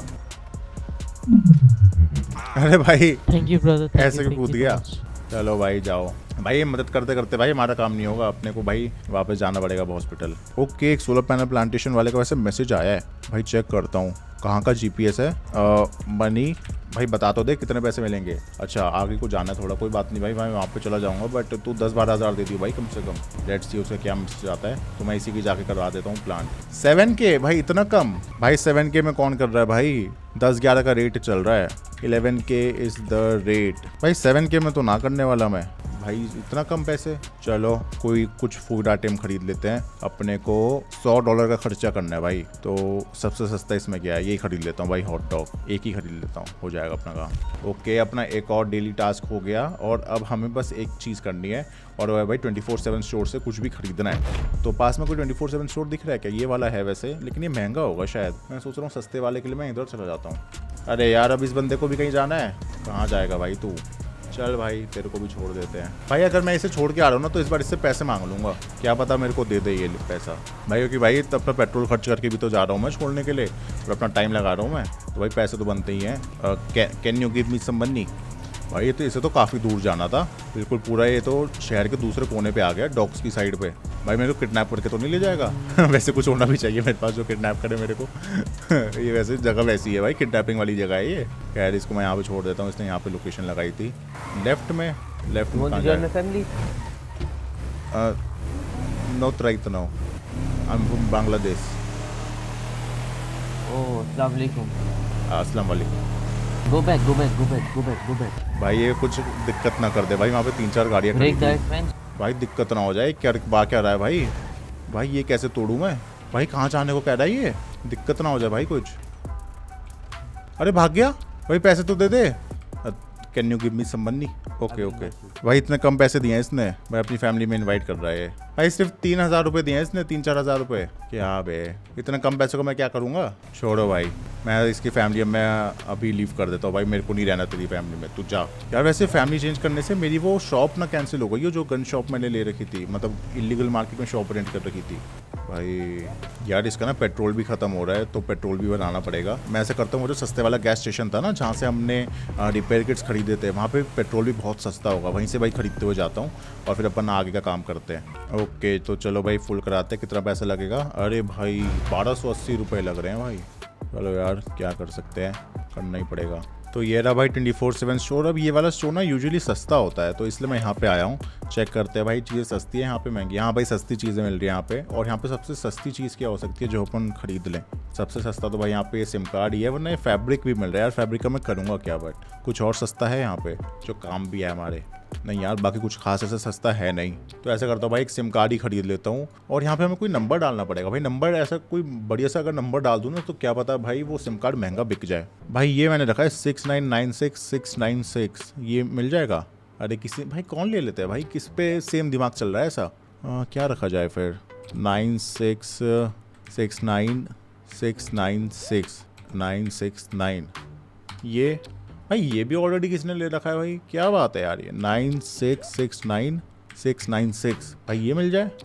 अरे भाई Thank you, brother. Thank ऐसे you, क्यों thank कूद you गया? so much. चलो भाई जाओ भाई, ये मदद करते करते भाई हमारा काम नहीं होगा, अपने को भाई वापस जाना पड़ेगा हॉस्पिटल। ओके, एक सोलर पैनल प्लांटेशन वाले का वैसे मैसेज आया है भाई, चेक करता हूँ कहाँ का जीपीएस है। मनी भाई बता तो दे कितने पैसे मिलेंगे। अच्छा आगे को जाना है थोड़ा, कोई बात नहीं भाई, मैं वहाँ पे चला जाऊँगा, बट तू दस बारह हज़ार दे दियो भाई कम से कम। लेट्स सी उसका क्या मैसेज आता है, तो मैं इसी की जाके करवा देता हूँ प्लांट। सेवन के भाई, इतना कम भाई? सेवन के में कौन कर रहा है भाई? दस ग्यारह का रेट चल रहा है, eleven K is the rate भाई। सेवन के में तो ना करने वाला मैं भाई, इतना कम पैसे। चलो कोई कुछ फूड आइटम खरीद लेते हैं, अपने को सौ डॉलर का खर्चा करना है भाई, तो सबसे सस्ता इसमें क्या है, यही खरीद लेता हूँ भाई, हॉट डॉग एक ही खरीद लेता हूँ, हो जाएगा अपना काम। ओके, अपना एक और डेली टास्क हो गया और अब हमें बस एक चीज़ करनी है, और वो है भाई ट्वेंटी फोर सेवन स्टोर से कुछ भी खरीदना है। तो पास में कोई ट्वेंटी फोर सेवन स्टोर दिख रहा है क्या? ये वाला है वैसे, लेकिन ये महंगा होगा शायद। मैं सोच रहा हूँ सस्ते वाले के लिए मैं इधर चला जाता हूँ। अरे यार, अब इस बंदे को भी कहीं जाना है, कहाँ जाएगा भाई तू? चल भाई तेरे को भी छोड़ देते हैं भाई। अगर मैं इसे छोड़ के आ रहा हूँ ना, तो इस बार इससे पैसे मांग लूंगा, क्या पता मेरे को दे दे ये पैसा भाई, क्योंकि भाई अपना पेट्रोल खर्च करके भी तो जा रहा हूँ मैं छोड़ने के लिए, और अपना टाइम लगा रहा हूँ मैं, तो भाई पैसे तो बनते ही हैं। Can you give me some money? भाई ये तो इसे तो काफ़ी दूर जाना था, बिल्कुल पूरा ये तो शहर के दूसरे कोने पे आ गया, डॉग्स की साइड पे। भाई मेरे को किडनैप करके तो नहीं ले जाएगा? वैसे कुछ होना भी चाहिए मेरे पास जो किडनैप करे मेरे को। ये वैसे जगह वैसी है भाई, किडनैपिंग वाली जगह है ये। खैर इसको मैं यहाँ पे छोड़ देता हूँ, इसने यहाँ पे लोकेशन लगाई थी लेफ्ट में। लेफ्ट में कहाँ जाए? Not right now, I am from Bangladesh. Oh अस्सलाम वालेकुम। अस्सलाम वालेकुम। Go back go back go back go back go back. भाई ये कुछ दिक्कत ना कर दे भाई, वहाँ पे तीन चार गाड़ियाँ खड़ी ब्रेक थी दैट मैन। भाई, दिक्कत ना हो जाए। क्या बा क्या रहा है भाई? भाई ये कैसे तोड़ूं मैं भाई? कहाँ जाने को कह रहा है ये? दिक्कत ना हो जाए भाई कुछ। अरे भाग गया भाई, पैसे तो दे दे। Can you give me some money? Okay okay भाई, इतने कम पैसे दिए हैं इसने भाई, अपनी फैमिली में इनवाइट कर रहा है भाई। सिर्फ तीन हज़ार रुपये दिए हैं इसने, तीन चार हज़ार रुपये। क्या बे, इतने कम पैसे को मैं क्या करूँगा? छोड़ो भाई, मैं इसकी फैमिली में अभी लीव कर देता हूँ भाई, मेरे को नहीं रहना तेरी फैमिली में, तू जा यार। वैसे फैमिली चेंज करने से मेरी वो शॉप ना कैंसिल हो गई है, जो गन शॉप मैंने ले रखी थी, मतलब इलीगल मार्केट में शॉप रेंट कर रखी थी। भाई यार इसका ना पेट्रोल भी ख़त्म हो रहा है, तो पेट्रोल भी बनाना पड़ेगा। मैं ऐसा करता हूँ, वो जो सस्ते वाला गैस स्टेशन था ना जहाँ से हमने रिपेयर किट्स खरीदे थे, वहाँ पे पेट्रोल भी बहुत सस्ता होगा, वहीं से भाई खरीदते हुए जाता हूँ और फिर अपन आगे का काम करते हैं। ओके तो चलो भाई फुल कराते हैं। कितना पैसा लगेगा? अरे भाई बारह सौ अस्सी रुपये लग रहे हैं भाई। चलो यार क्या कर सकते हैं, करना ही पड़ेगा। तो ये रहा भाई ट्वेंटी फोर सेवन स्टोर। अब ये वाला स्टोर ना यूजुअली सस्ता होता है, तो इसलिए मैं यहाँ पे आया हूँ। चेक करते हैं भाई, चीज़ें सस्ती है यहाँ पे, महंगी। यहाँ भाई सस्ती चीज़ें मिल रही है यहाँ पे। और यहाँ पे सबसे सस्ती चीज़ क्या हो सकती है जो अपन खरीद लें? सबसे सस्ता तो भाई यहाँ पे सिम कार्ड ही है, वरना फैब्रिक भी मिल रहा है यार। फैब्रिक का मैं करूँगा क्या, बट कुछ और सस्ता है यहाँ पे जो काम भी है हमारे? नहीं यार, बाकी कुछ खास ऐसा सस्ता है नहीं। तो ऐसा करता हूँ भाई, एक सिम कार्ड ही खरीद लेता हूँ। और यहाँ पे हमें कोई नंबर डालना पड़ेगा भाई। नंबर ऐसा कोई बढ़िया सा अगर नंबर डाल दूँ ना, तो क्या पता भाई वो सिम कार्ड महंगा बिक जाए। भाई ये मैंने रखा है six nine nine six six nine six, ये मिल जाएगा? अरे किसी भाई कौन ले लेते हैं भाई, किस पे सेम दिमाग चल रहा है ऐसा? आ, क्या रखा जाए फिर? Nine six six nine six nine six nine six nine, ये भाई ये भी ऑलरेडी किसने ले रखा है भाई? क्या बात है यार, ये nine six six nine six nine six, भाई ये मिल जाए?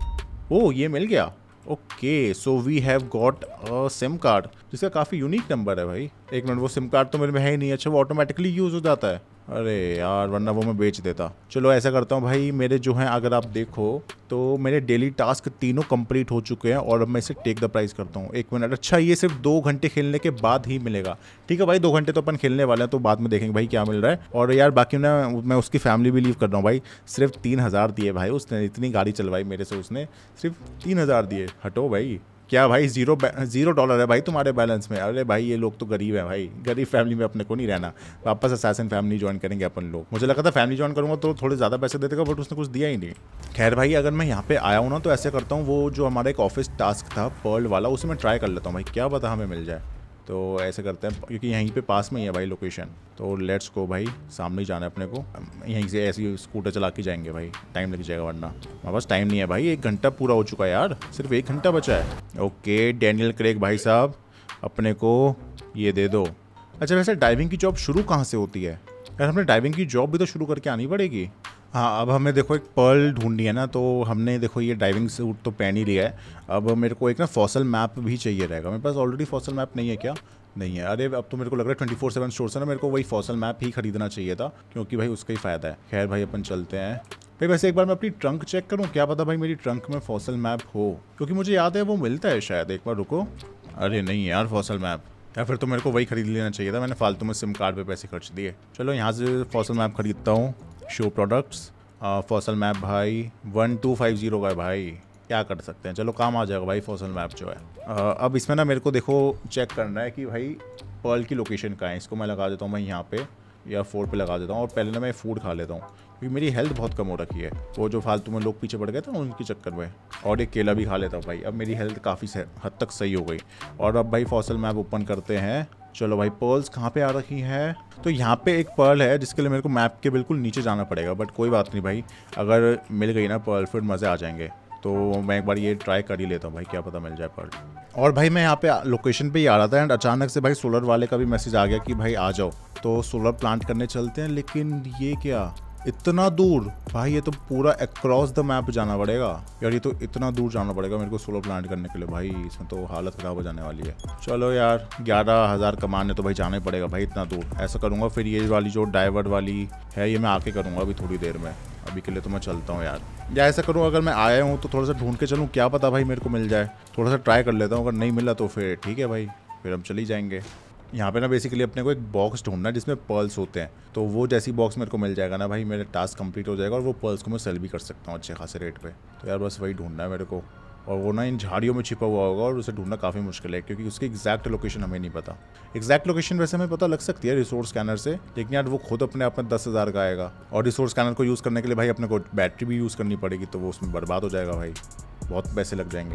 ओह ये मिल गया। Okay so we have got a sim card जिसका काफ़ी यूनिक नंबर है भाई। एक मिनट, वो सिम कार्ड तो मेरे में है ही नहीं। अच्छा वो ऑटोमेटिकली यूज़ हो जाता है? अरे यार, वरना वो मैं बेच देता। चलो ऐसा करता हूँ भाई, मेरे जो हैं अगर आप देखो तो मेरे डेली टास्क तीनों कंप्लीट हो चुके हैं और अब मैं इसे टेक द प्राइस करता हूँ। एक मिनट, अच्छा ये सिर्फ दो घंटे खेलने के बाद ही मिलेगा। ठीक है भाई, दो घंटे तो अपन खेलने वाले हैं, तो बाद में देखेंगे भाई क्या मिल रहा है। और यार बाकी ना मैं उसकी फैमिली भी लीव कर रहा हूँ भाई। सिर्फ तीन हज़ार दिए भाई उसने, इतनी गाड़ी चलवाई मेरे से उसने, सिर्फ तीन हज़ार दिए। हटो भाई, क्या भाई जीरो जीरो डॉलर है भाई तुम्हारे बैलेंस में? अरे भाई ये लोग तो गरीब हैं भाई, गरीब फैमिली में अपने को नहीं रहना। वापस असैसिन फैमिली ज्वाइन करेंगे अपन लोग। मुझे लगा था फैमिली ज्वाइन करूँगा तो थोड़े ज़्यादा पैसे दे देगा, बट उसने कुछ दिया ही नहीं। खैर भाई, अगर मैं यहाँ पे आया हूँ ना तो ऐसे करता हूँ, वो जो हमारा एक ऑफिस टास्क था पर्ल वाला, उसे मैं ट्राई कर लेता हूँ भाई, क्या पता हमें मिल जाए। तो ऐसे करते हैं, क्योंकि यहीं पे पास में ही है भाई लोकेशन। तो लेट्स गो भाई, सामने ही जाना है अपने को। यहीं से ऐसी स्कूटर चला के जाएंगे भाई, टाइम लग जाएगा वरना। हमारे पास टाइम नहीं है भाई, एक घंटा पूरा हो चुका है यार, सिर्फ एक घंटा बचा है। ओके डैनियल क्रेग भाई साहब, अपने को ये दे दो। अच्छा वैसे ड्राइविंग की जॉब शुरू कहाँ से होती है यार? हमने ड्राइविंग की जॉब भी तो शुरू करके आनी पड़ेगी। हाँ अब हमें देखो एक पर्ल ढूंढनी है ना, तो हमने देखो ये ड्राइविंग सूट तो पहन ही लिया है। अब मेरे को एक ना फॉसल मैप भी चाहिए रहेगा। मेरे पास ऑलरेडी फॉसल मैप नहीं है क्या? नहीं है। अरे अब तो मेरे को लग रहा है ट्वेंटी फोर सेवन स्टोर से ना मेरे को वही फॉसल मैप ही खरीदना चाहिए था, क्योंकि भाई उसका ही फ़ायदा है। खैर भाई अपन चलते हैं भाई। वैसे एक बार मैं अपनी ट्रंक चेक करूँ, क्या पता भाई मेरी ट्रंक में फॉसल मैप हो, क्योंकि मुझे याद है वो मिलता है शायद। एक बार रुको, अरे नहीं यार फॉसल मैप, या फिर तो मेरे को वही खरीद लेना चाहिए था, मैंने फालतू में सिम कार्ड पे पैसे खर्च दिए। चलो यहाँ से फॉसल मैप खरीदता हूँ। शो प्रोडक्ट्स, फॉसल मैप भाई वन टू फाइव जीरो का है भाई, क्या कर सकते हैं। चलो काम आ जाएगा भाई फॉसल मैप जो है। आ, अब इसमें ना मेरे को देखो चेक करना है कि भाई पर्ल की लोकेशन कहाँ है। इसको मैं लगा देता हूँ मैं यहाँ पे या फोर पे लगा देता हूँ, और पहले ना मैं फूड खा लेता हूँ, क्योंकि मेरी हेल्थ बहुत कम हो रखी है। वो जो फालतू में लोग पीछे पड़ गए थे ना उनके चक्कर में। और एक केला भी खा लेता हूँ भाई, अब मेरी हेल्थ काफ़ी हद तक सही हो गई। और अब भाई फॉसल मैप ओपन करते हैं। चलो भाई पर्ल्स कहाँ पे आ रखी है? तो यहाँ पे एक पर्ल है जिसके लिए मेरे को मैप के बिल्कुल नीचे जाना पड़ेगा, बट कोई बात नहीं भाई, अगर मिल गई ना पर्ल फिर मज़े आ जाएंगे। तो मैं एक बार ये ट्राई कर ही लेता हूँ भाई, क्या पता मिल जाए पर्ल। और भाई मैं यहाँ पे लोकेशन पे ही आ रहा था एंड अचानक से भाई सोलर वाले का भी मैसेज आ गया कि भाई आ जाओ, तो सोलर प्लांट करने चलते हैं। लेकिन ये क्या, इतना दूर भाई, ये तो पूरा अक्रॉस द मैप जाना पड़ेगा यार। ये तो इतना दूर जाना पड़ेगा मेरे को सोलर प्लांट करने के लिए भाई, इसमें तो हालत ख़राब हो जाने वाली है। चलो यार ग्यारह हज़ार कमाने तो भाई जाना ही पड़ेगा भाई इतना दूर। ऐसा करूँगा फिर ये वाली जो डाइवर्ट वाली है ये मैं आके करूँगा अभी थोड़ी देर में। अभी के लिए तो मैं चलता हूँ यार, या ऐसा करूँ अगर मैं आया हूँ तो थोड़ा सा ढूंढ के चलूँ, क्या पता भाई मेरे को मिल जाए। थोड़ा सा ट्राई कर लेता हूँ, अगर नहीं मिला तो फिर ठीक है भाई, फिर हम चली जाएंगे। यहाँ पे ना बेसिकली अपने को एक बॉक्स ढूंढना है जिसमें पर्ल्स होते हैं, तो वो जैसी बॉक्स मेरे को मिल जाएगा ना भाई मेरा टास्क कंप्लीट हो जाएगा और वो पर्ल्स को मैं सेल भी कर सकता हूँ अच्छे खासे रेट पे। तो यार बस वही ढूंढना है मेरे को, और वो ना इन झाड़ियों में छिपा हुआ होगा और उसे ढूंढना काफ़ी मुश्किल है, क्योंकि उसकी एग्जैक्ट लोकेशन हमें नहीं पता। एग्जैक्ट लोकेशन वैसे हमें पता लग सकती है रिसोर्स स्कैनर से, लेकिन यार वो खुद अपने आप में दस हज़ार का आएगा, और रिसोर्स स्कैनर को यूज़ करने के लिए भाई अपने को बैटरी भी यूज़ करनी पड़ेगी, तो वो उसमें बर्बाद हो जाएगा भाई, बहुत पैसे लग जाएंगे।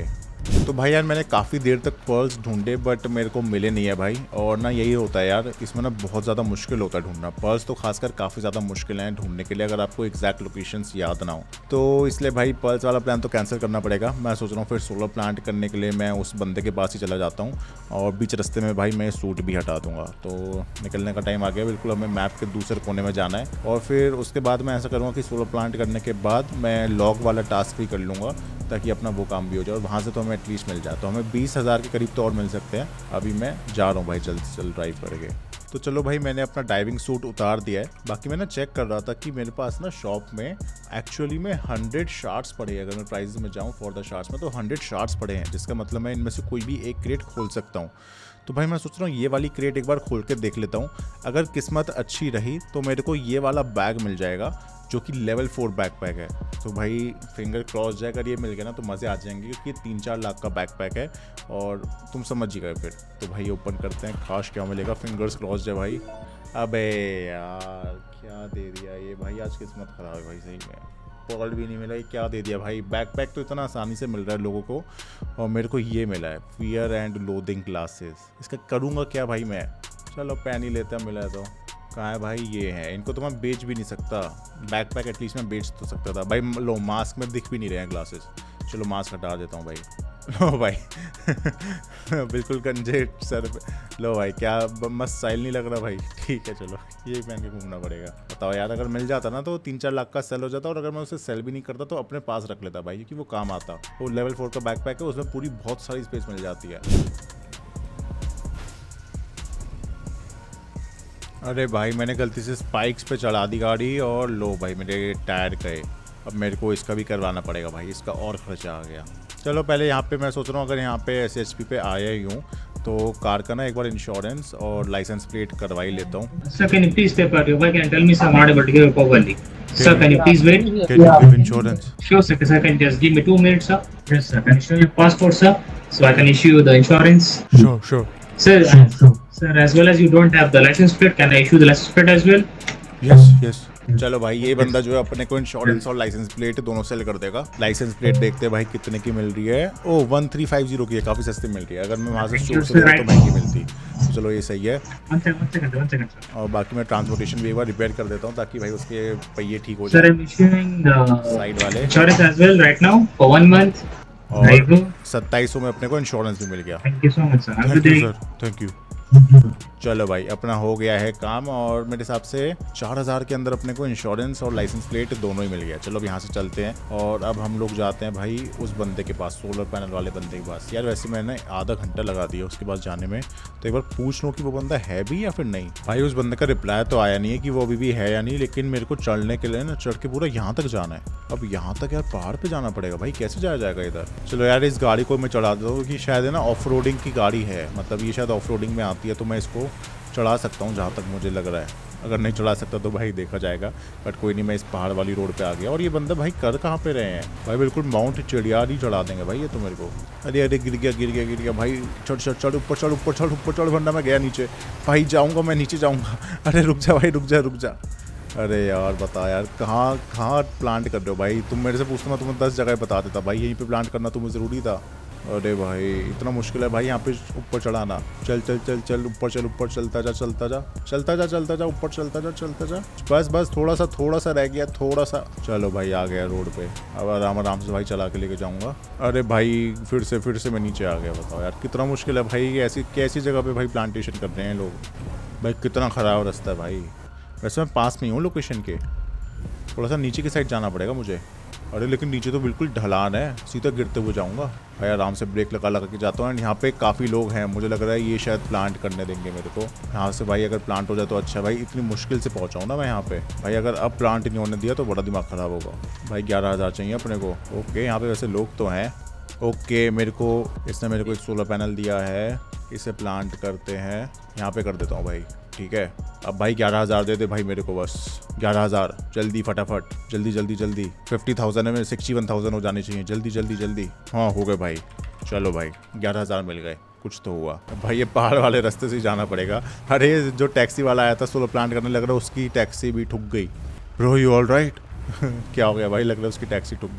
तो भाई यार मैंने काफ़ी देर तक पर्ल्स ढूंढे बट मेरे को मिले नहीं है भाई। और ना यही होता है यार, इसमें ना बहुत ज़्यादा मुश्किल होता है ढूंढना। पर्ल्स तो खासकर काफ़ी ज़्यादा मुश्किल हैं ढूंढने के लिए अगर आपको एग्जैक्ट लोकेशंस याद ना हो। तो इसलिए भाई पर्ल्स वाला प्लान तो कैंसिल करना पड़ेगा। मैं सोच रहा हूँ फिर सोलर प्लांट करने के लिए मैं उस बंदे के पास ही चला जाता हूँ और बीच रास्ते में भाई मैं सूट भी हटा दूंगा। तो निकलने का टाइम आ गया बिल्कुल, हमें मैप के दूसरे कोने में जाना है। और फिर उसके बाद मैं ऐसा करूँगा कि सोलर प्लांट करने के बाद मैं लॉग वाला टास्क भी कर लूँगा ताकि अपना वो काम भी हो जाए और वहाँ से तो हमें एटलीस्ट मिल जाए। तो हमें बीस हज़ार के करीब तो और मिल सकते हैं। अभी मैं जा रहा हूँ भाई जल्द से जल्द ड्राइव करके। तो चलो भाई मैंने अपना डाइविंग सूट उतार दिया है। बाकी मैं ना चेक कर रहा था कि मेरे पास ना शॉप में एक्चुअली में हंड्रेड शार्ट्स पड़े हैं। अगर मैं प्राइस में जाऊँ फॉर द शार्ट्स में तो हंड्रेड शार्ट्स पड़े हैं, जिसका मतलब मैं इनमें से कोई भी एक क्रेट खोल सकता हूँ। तो भाई मैं सोच रहा हूँ ये वाली क्रेट एक बार खोल के देख लेता हूँ। अगर किस्मत अच्छी रही तो मेरे को ये वाला बैग मिल जाएगा जो कि लेवल फोर बैकपैक है। तो भाई फिंगर क्रॉस जाए अगर ये मिल गया ना तो मज़े आ जाएंगे, क्योंकि ये तीन चार लाख का बैकपैक है और तुम समझ ही गए फिर। तो भाई ओपन करते हैं, खास क्या मिलेगा, फिंगर्स क्रॉस जाए भाई। अबे यार क्या दे दिया ये भाई, आज किस्मत ख़राब है भाई सही में। पर्ल भी नहीं मिला, ये क्या दे दिया भाई। बैकपैक तो इतना आसानी से मिल रहा है लोगों को और मेरे को ये मिला है फियर एंड लोदिंग ग्लासेस। इसका करूँगा क्या भाई मैं, चलो पैन ही लेता मिला है तो। कहाँ है भाई, ये है। इनको तो मैं बेच भी नहीं सकता, बैकपैक एटलीस्ट मैं बेच तो सकता था भाई। लो मास्क में दिख भी नहीं रहे हैं ग्लासेस, चलो मास्क हटा देता हूँ भाई। लो भाई बिल्कुल गंजे सर पे। लो भाई क्या मस्त स्टाइल नहीं लग रहा भाई। ठीक है चलो ये पहन के घूमना पड़ेगा। बताओ यार अगर मिल जाता ना तो तीन चार लाख का सेल हो जाता, और अगर मैं उसे सेल भी नहीं करता तो अपने पास रख लेता भाई, क्योंकि वो काम आता। वो लेवल फोर का बैकपैक है, उसमें पूरी बहुत सारी स्पेस मिल जाती है। अरे भाई मैंने गलती से स्पाइक्स पे चढ़ा दी गाड़ी और लो भाई मेरे टायर गए। अब मेरे को इसका भी करवाना पड़ेगा भाई, इसका और खर्चा आ गया। चलो पहले यहाँ पे मैं सोच रहा हूँ अगर यहाँ पे एस एच पी पे आया ही हूँ तो कार का ना एक बार इंश्योरेंस और लाइसेंस प्लेट करवा ही लेता हूँ। Sir, can you please step out? Your bike and tell me some not able to give a properly. Sir, can you please wait? Can you give insurance? Sure, sir. Sir, can you just give me two minutes, sir? Yes, sir. Can you show your passport, sir? So I can issue you the insurance. Sure, sure. Sir, sir, as well as you don't have the license plate, can I issue the license plate as well? Yes, yes. चलो भाई ये बंदा जो है अपने को insurance और license plate दोनों सेल कर देगा। लाइसेंस प्लेट देखते हैं भाई कितने की मिल रही है। O one three five zero की है, काफी सस्ती मिल रही है। अगर मैं वहाँ से स्टोर से लेता तो महंगी मिलती। तो चलो ये सही है। और बाकी मैं ट्रांसपोर्टेशन भी एक बार रिपेयर कर देता हूँ ताकि भाई उसके पहिए ठीक हो जाए साइड वाले। Insurance as well right now for one month. और सत्ताईस सौ में अपने को इंश्योरेंस भी मिल गया। Thank you so much, sir. Have a thank good you day. Sir, thank you. चलो भाई अपना हो गया है काम और मेरे हिसाब से चार हज़ार के अंदर अपने को इंश्योरेंस और लाइसेंस प्लेट दोनों ही मिल गया। चलो अब यहाँ से चलते हैं और अब हम लोग जाते हैं भाई उस बंदे के पास, सोलर पैनल वाले बंदे के पास। यार वैसे मैंने आधा घंटा लगा दिया उसके पास जाने में, तो एक बार पूछ लूँ कि वो बंदा है भी या फिर नहीं। भाई उस बंदे का रिप्लाई तो आया नहीं है कि वो अभी भी है या नहीं, लेकिन मेरे को चढ़ने के लिए ना चढ़ के पूरा यहाँ तक जाना है। अब यहाँ तक यार पहाड़ पे जाना पड़ेगा भाई, कैसे जाया जाएगा इधर। चलो यार इस गाड़ी को मैं चढ़ा देता हूँ कि शायद है ना ऑफ रोडिंग की गाड़ी है, मतलब ये शायद ऑफ रोडिंग में आती है, तो मैं इसको चढ़ा सकता हूँ जहाँ तक मुझे लग रहा है। अगर नहीं चढ़ा सकता तो भाई देखा जाएगा, बट कोई नहीं, मैं इस पहाड़ वाली रोड पे आ गया। और ये बंदा भाई कर कहाँ पे रहे हैं भाई, बिल्कुल माउंट चिड़ियार ही चढ़ा देंगे भाई ये तो मेरे को। अरे अरे गिर गया गिर गया गिर गया भाई, चढ़ चढ़ चढ़ ऊपर चढ़ ऊपर चढ़ ऊपर चढ़, वरना मैं गया नीचे भाई, जाऊँगा मैं नीचे जाऊँगा। अरे रुक जा भाई, रुक जा रुक जा। अरे यार बता यार कहाँ कहाँ प्लांट कर रहे हो भाई, तुम मेरे से पूछते मैं तुम्हें दस जगह बता देता भाई, यहीं पे प्लांट करना तुम्हें ज़रूरी था। अरे भाई इतना मुश्किल है भाई यहाँ पे ऊपर चढ़ाना। चल चल चल चल ऊपर चल, ऊपर चलता जा चलता जा चलता जा चलता जा ऊपर चलता जा चलता जा, बस बस थोड़ा सा थोड़ा सा रह गया, थोड़ा सा। चलो भाई आ गया रोड पे, अब आराम आराम से भाई चला के लेके जाऊँगा। अरे भाई फिर से फिर से मैं नीचे आ गया। बताओ यार कितना मुश्किल है भाई, ऐसी कैसी जगह पे भाई प्लांटेशन कर रहे हैं लोग भाई, कितना ख़राब रास्ता है भाई। वैसे मैं पास में ही हूँ लोकेशन के, थोड़ा सा नीचे की साइड जाना पड़ेगा मुझे। अरे लेकिन नीचे तो बिल्कुल ढलान है, सीधा गिरते हुए जाऊंगा भाई। आराम से ब्रेक लगा लगा के जाता हूँ। एंड यहाँ पे काफ़ी लोग हैं, मुझे लग रहा है ये शायद प्लांट करने देंगे मेरे को यहाँ से भाई। अगर प्लांट हो जाए तो अच्छा भाई, इतनी मुश्किल से पहुँचा हूँ ना मैं यहाँ पे भाई। अगर अब प्लांट नहीं होने दिया तो बड़ा दिमाग ख़राब होगा भाई। ग्यारह हज़ार चाहिए अपने को। ओके यहाँ पे वैसे लोग तो हैं। ओके मेरे को इसने मेरे को एक सोलर पैनल दिया है, इसे प्लांट करते हैं, यहाँ पे कर देता हूँ भाई। ठीक है अब भाई ग्यारह हज़ार दे दे भाई मेरे को, बस ग्यारह हज़ार जल्दी फटाफट, जल्दी जल्दी जल्दी। फिफ्टी थाउजेंड है मेरे, सिक्सटी वन थाउजेंड हो जाने चाहिए, जल्दी जल्दी जल्दी। हाँ हो गए भाई, चलो भाई ग्यारह हज़ार मिल गए, कुछ तो हुआ भाई। ये पहाड़ वाले रास्ते से ही जाना पड़ेगा। अरे जो टैक्सी वाला आया था सोलर प्लांट करने, लग रहा है उसकी टैक्सी भी ठुक गई। Bro you all right? क्या हो गया भाई, लग रहा है उसकी टैक्सी ठुक गई।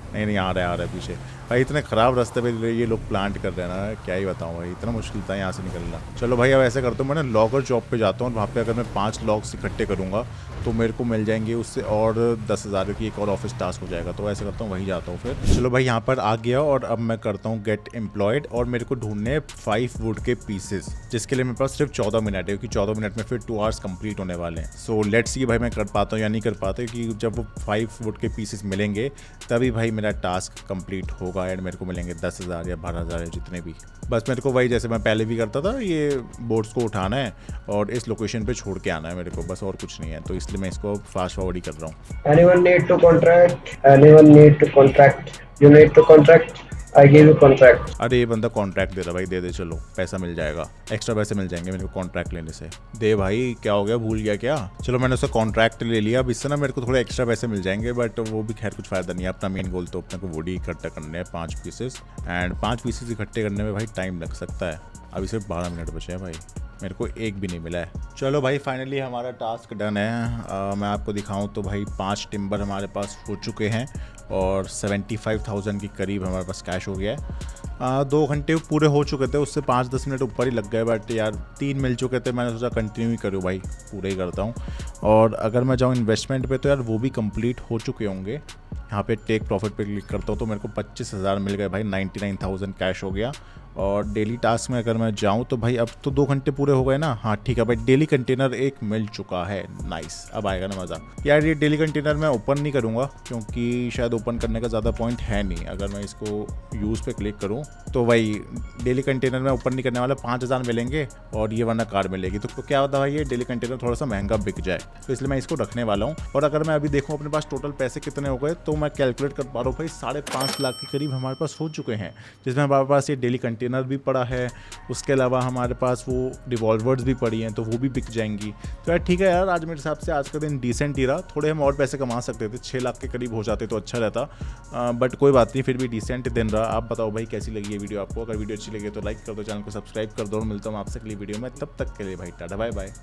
नहीं नहीं आ रहा है आ रहा है पीछे भाई। इतने ख़राब रास्ते पे ये लोग प्लांट कर रहे हैं ना, क्या ही बताऊँ भाई, इतना मुश्किल था यहाँ से निकलना। चलो भाई अब ऐसे करता हूँ, मैं ना लॉगर जॉब पे जाता हूँ और वहाँ पे अगर मैं पाँच लॉग्स इकट्ठे करूँगा तो मेरे को मिल जाएंगे उससे और दस हज़ार की एक और ऑफिस टास्क हो जाएगा। तो ऐसे करता हूँ वहीं जाता हूँ फिर। चलो भाई यहाँ पर आ गया और अब मैं करता हूँ गेट एम्प्लॉयड और मेरे को ढूंढने फाइव वुड के पीसेस, जिसके लिए मेरे पास सिर्फ चौदह मिनट है क्योंकि चौदह मिनट में फिर टू आवर्स कंप्लीट होने वाले हैं। सो लेट्स सी भाई मैं कर पाता हूँ या नहीं कर पाता, क्योंकि जब वो फाइव वुड के पीसेस मिलेंगे तभी भाई मेरा टास्क कंप्लीट होगा एंड मेरे को मिलेंगे दस हज़ार या बारह हज़ार जितने भी। बस मेरे को वही जैसे मैं पहले भी करता था, ये बोर्ड्स को उठाना है और इस लोकेशन पे छोड़ के आना है मेरे को, बस और कुछ नहीं है। तो इसलिए मैं इसको फास्ट फॉरवर्ड ही कर रहा हूँ। Anyone need to contract? Anyone need to contract? You need to contract? I give you contract. अरे ये बंदा कॉन्ट्रैक्ट दे रहा भाई, दे दे चलो, पैसा मिल जाएगा, एक्स्ट्रा पैसे मिल जाएंगे मेरे को कॉन्ट्रैक्ट लेने से। दे भाई, क्या हो गया, भूल गया क्या? चलो मैंने उसका कॉन्ट्रैक्ट ले लिया, अब इससे ना मेरे को थोड़े एक्स्ट्रा पैसे मिल जाएंगे, बट वो भी खैर कुछ फ़ायदा नहीं है। अपना मेन गोल तो अपने को वुड ही इकट्ठा करने हैं, पाँच पीसेस, एंड पाँच पीसेस इकट्ठे करने में भाई टाइम लग सकता है। अभी सिर्फ बारह मिनट बचे हैं भाई, मेरे को एक भी नहीं मिला है। चलो भाई फाइनली हमारा टास्क डन है। आ, मैं आपको दिखाऊं तो भाई पांच टिम्बर हमारे पास हो चुके हैं और सेवेंटी फाइव थाउजेंड के करीब हमारे पास कैश हो गया है। आ, दो घंटे पूरे हो चुके थे, उससे पाँच दस मिनट ऊपर ही लग गए, बट यार तीन मिल चुके थे, मैंने सोचा कंटिन्यू ही करूँ भाई, पूरे ही करता हूँ। और अगर मैं जाऊँ इन्वेस्टमेंट पे तो यार वो भी कंप्लीट हो चुके होंगे। यहाँ पे टेक प्रॉफिट पे क्लिक करता हूँ तो मेरे को पच्चीस हज़ार मिल गए भाई, नाइन्टी नाइन थाउजेंड कैश हो गया। और डेली टास्क में अगर मैं जाऊं तो भाई अब तो दो घंटे पूरे हो गए ना। हाँ ठीक है भाई, डेली कंटेनर एक मिल चुका है, नाइस, अब आएगा ना मज़ा। यार ये डेली कंटेनर मैं ओपन नहीं करूँगा क्योंकि शायद ओपन करने का ज़्यादा पॉइंट है नहीं। अगर मैं इसको यूज़ पे क्लिक करूँ तो भाई डेली कंटेनर में ओपन नहीं करने वाला, पाँच हज़ार मिलेंगे और ये वरना कार मिलेगी। तो क्या होता है भाई, ये डेली कंटेनर थोड़ा सा महंगा बिक जाए, तो इसलिए मैं इसको रखने वाला हूँ। और अगर मैं अभी देखूँ अपने पास टोटल पैसे कितने हो गए तो मैं कैलकुलेट कर पा रहा हूँ भाई, साढ़े पाँच लाख के करीब हमारे पास हो चुके हैं, जिसमें हमारे पास ये डेली कंटेनर भी पड़ा है। उसके अलावा हमारे पास वो रिवॉल्वर्स भी पड़ी हैं तो वो भी बिक जाएंगी। तो यार ठीक है यार, आज मेरे हिसाब से आज का दिन डिसेंट ही रहा। थोड़े हम और पैसे कमा सकते थे, छः लाख के करीब हो जाते तो अच्छा रहता, बट कोई बात नहीं, फिर भी डिसेंट दिन रहा। आप बताओ भाई कैसी लगी ये वीडियो आपको? अगर वीडियो अच्छी लगी तो लाइक कर दो, चैनल को सब्सक्राइब कर दो और मिलता हूँ आपसे अगली वीडियो में। तब तक के लिए भाई टाटा बाय बाय।